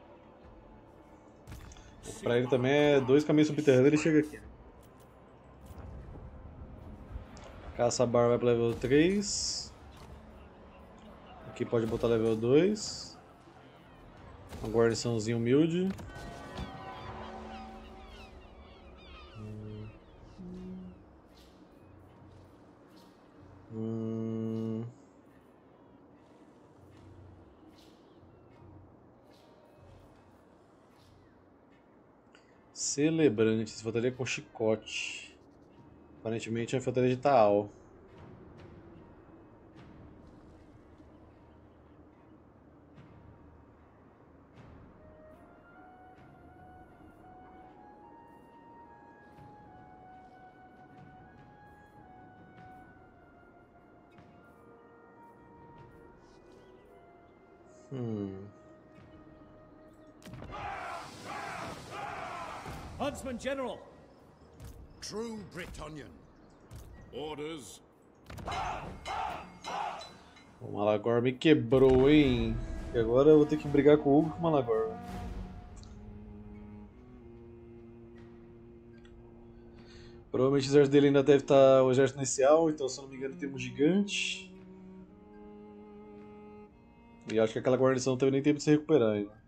Pra ele também é dois caminhos subterrâneos, ele chega aqui. Caça-bar vai pra level três. Aqui pode botar level dois. Uma guarniçãozinha humilde. Hum. Celebrantes, infantaria com chicote. Aparentemente é a infantaria de Taal. Hum. Huntsman General! True Bretonnian. Orders. O Malagor me quebrou, hein? E agora eu vou ter que brigar com o Hugo e com o Malagor. Provavelmente o exército dele ainda deve estar o exército inicial, então se eu não me engano tem um gigante. E acho que aquela guarnição não teve nem tempo de se recuperar ainda.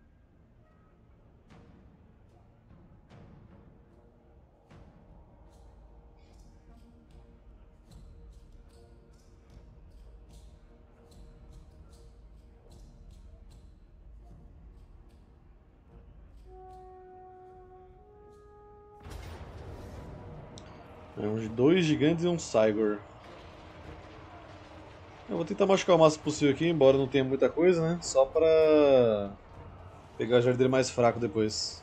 É uns dois gigantes e um Cygor. Eu vou tentar machucar o máximo possível aqui, embora não tenha muita coisa, né? Só pra pegar o jardim mais fraco depois.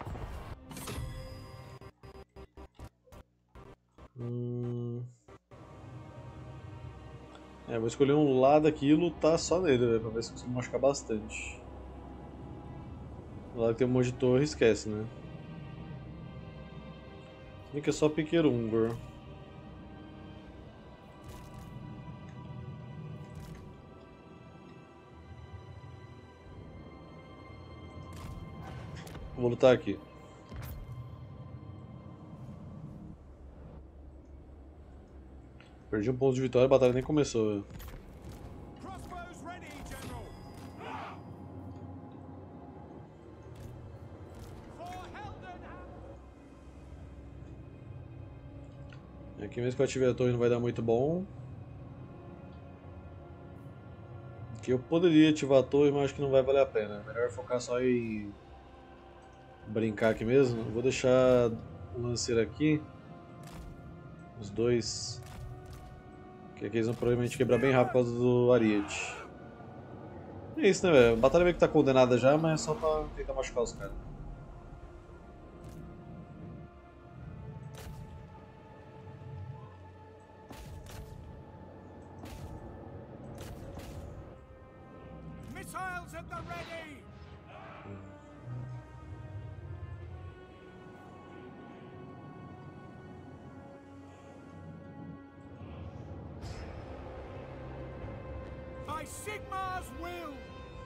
Hum... É, vou escolher um lado aqui e lutar só nele, véio, pra ver se consigo machucar bastante. O lado que tem um monte de torre, esquece, né? Se bem que é só Piquerungor. Vou lutar aqui. Perdi um ponto de vitória, a batalha nem começou. Véio. Crossbows ready, General. For Heldenham. Aqui mesmo que eu ativer a torre não vai dar muito bom. Aqui eu poderia ativar a torre, mas acho que não vai valer a pena. Melhor focar só em brincar aqui mesmo. Eu vou deixar o lanceiro aqui. Os dois. Que aqui eles vão provavelmente quebrar bem rápido por causa do Ariete. É isso, né, velho? A batalha meio que tá condenada já, mas é só pra tentar machucar os caras. Missiles at the ready. By Sigmar's will.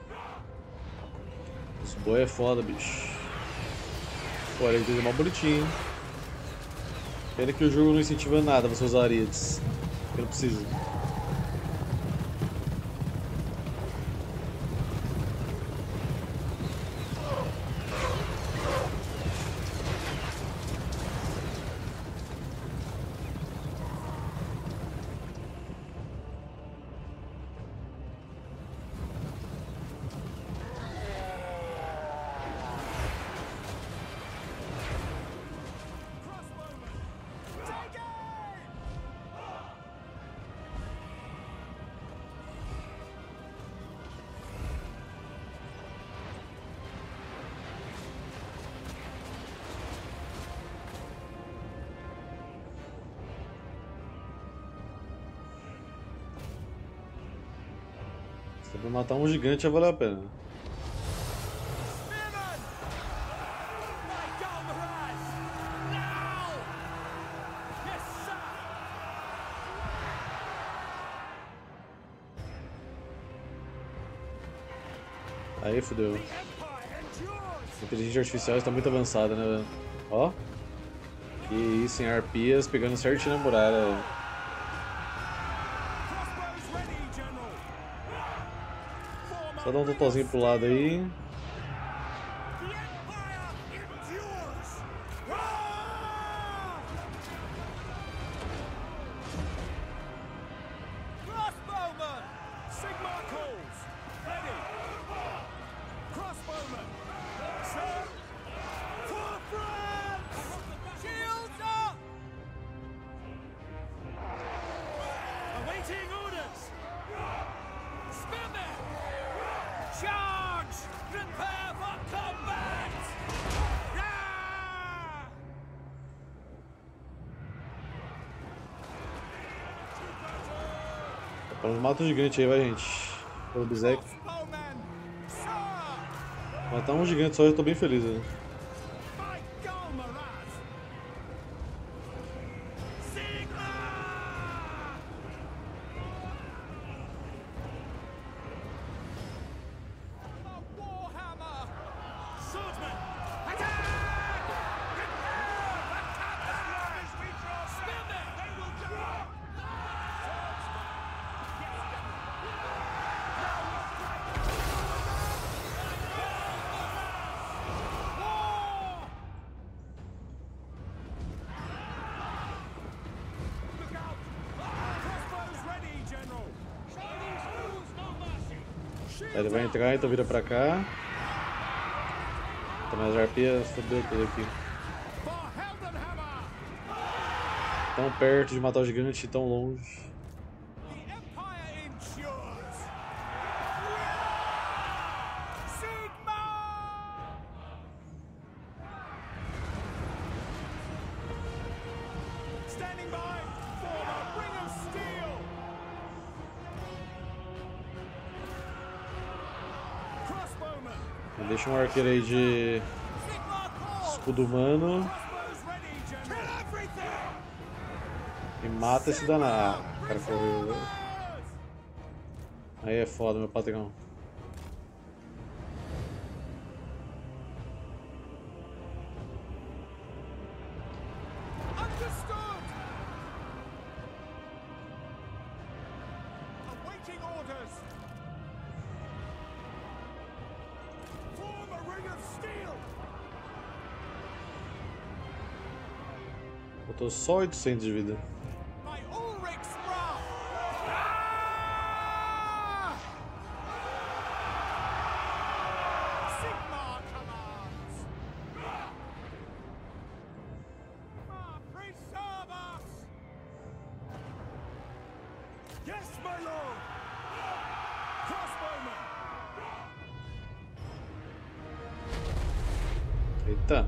Esse boi é foda, bicho. Pô, ele tem mal bonitinho. Pena que o jogo não incentiva nada você usar Ariades. Porque não precisa. Se pra matar um gigante já vale a pena. Spearman! My Galmaraz! Now! Yes, sir! Aí fodeu. The Empire endures! A inteligência artificial está muito avançada, né, velho? Ó. Que isso, hein? Arpias pegando certinho na muralha. Só dá um totalzinho pro lado aí. Mata o gigante aí, vai, gente. Pelo Bizek. Matar um gigante só, eu tô bem feliz, né? Ele vai entrar, então vira pra cá. Então as arpias fodeu tudo aqui. Tão perto de matar o gigante, tão longe. Deixa um arqueiro aí de escudo humano e mata esse danado. Ah, o cara correu. Aí é foda, meu patrão. Faltou só oitocentos de vida. Eita.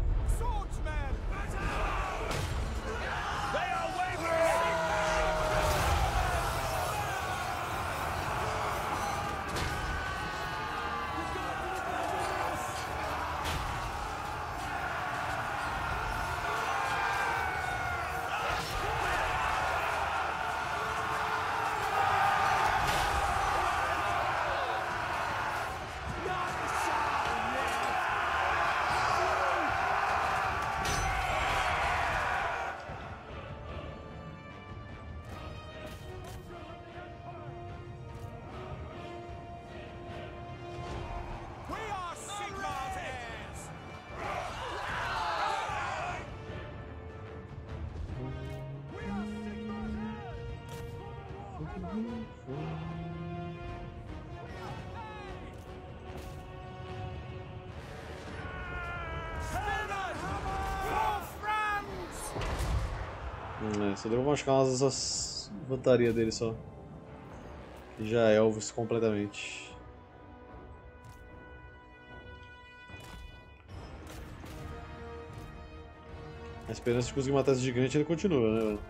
Hum, é, só deu machucar umas dessas vantarias dele só. Que já é Elvis completamente. A esperança de conseguir matar esse gigante ele continua, né, velho?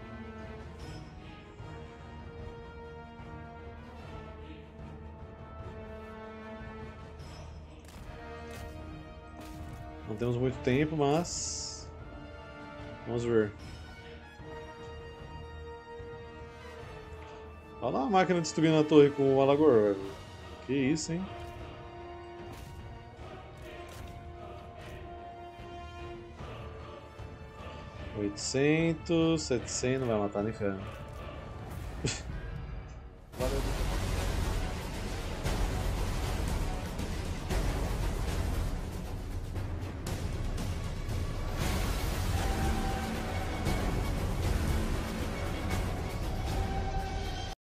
Não temos muito tempo, mas vamos ver. Olha lá a máquina destruindo a torre com o Alagor, velho. Que isso, hein? oitocentos, setecentos, não vai matar nem ferro.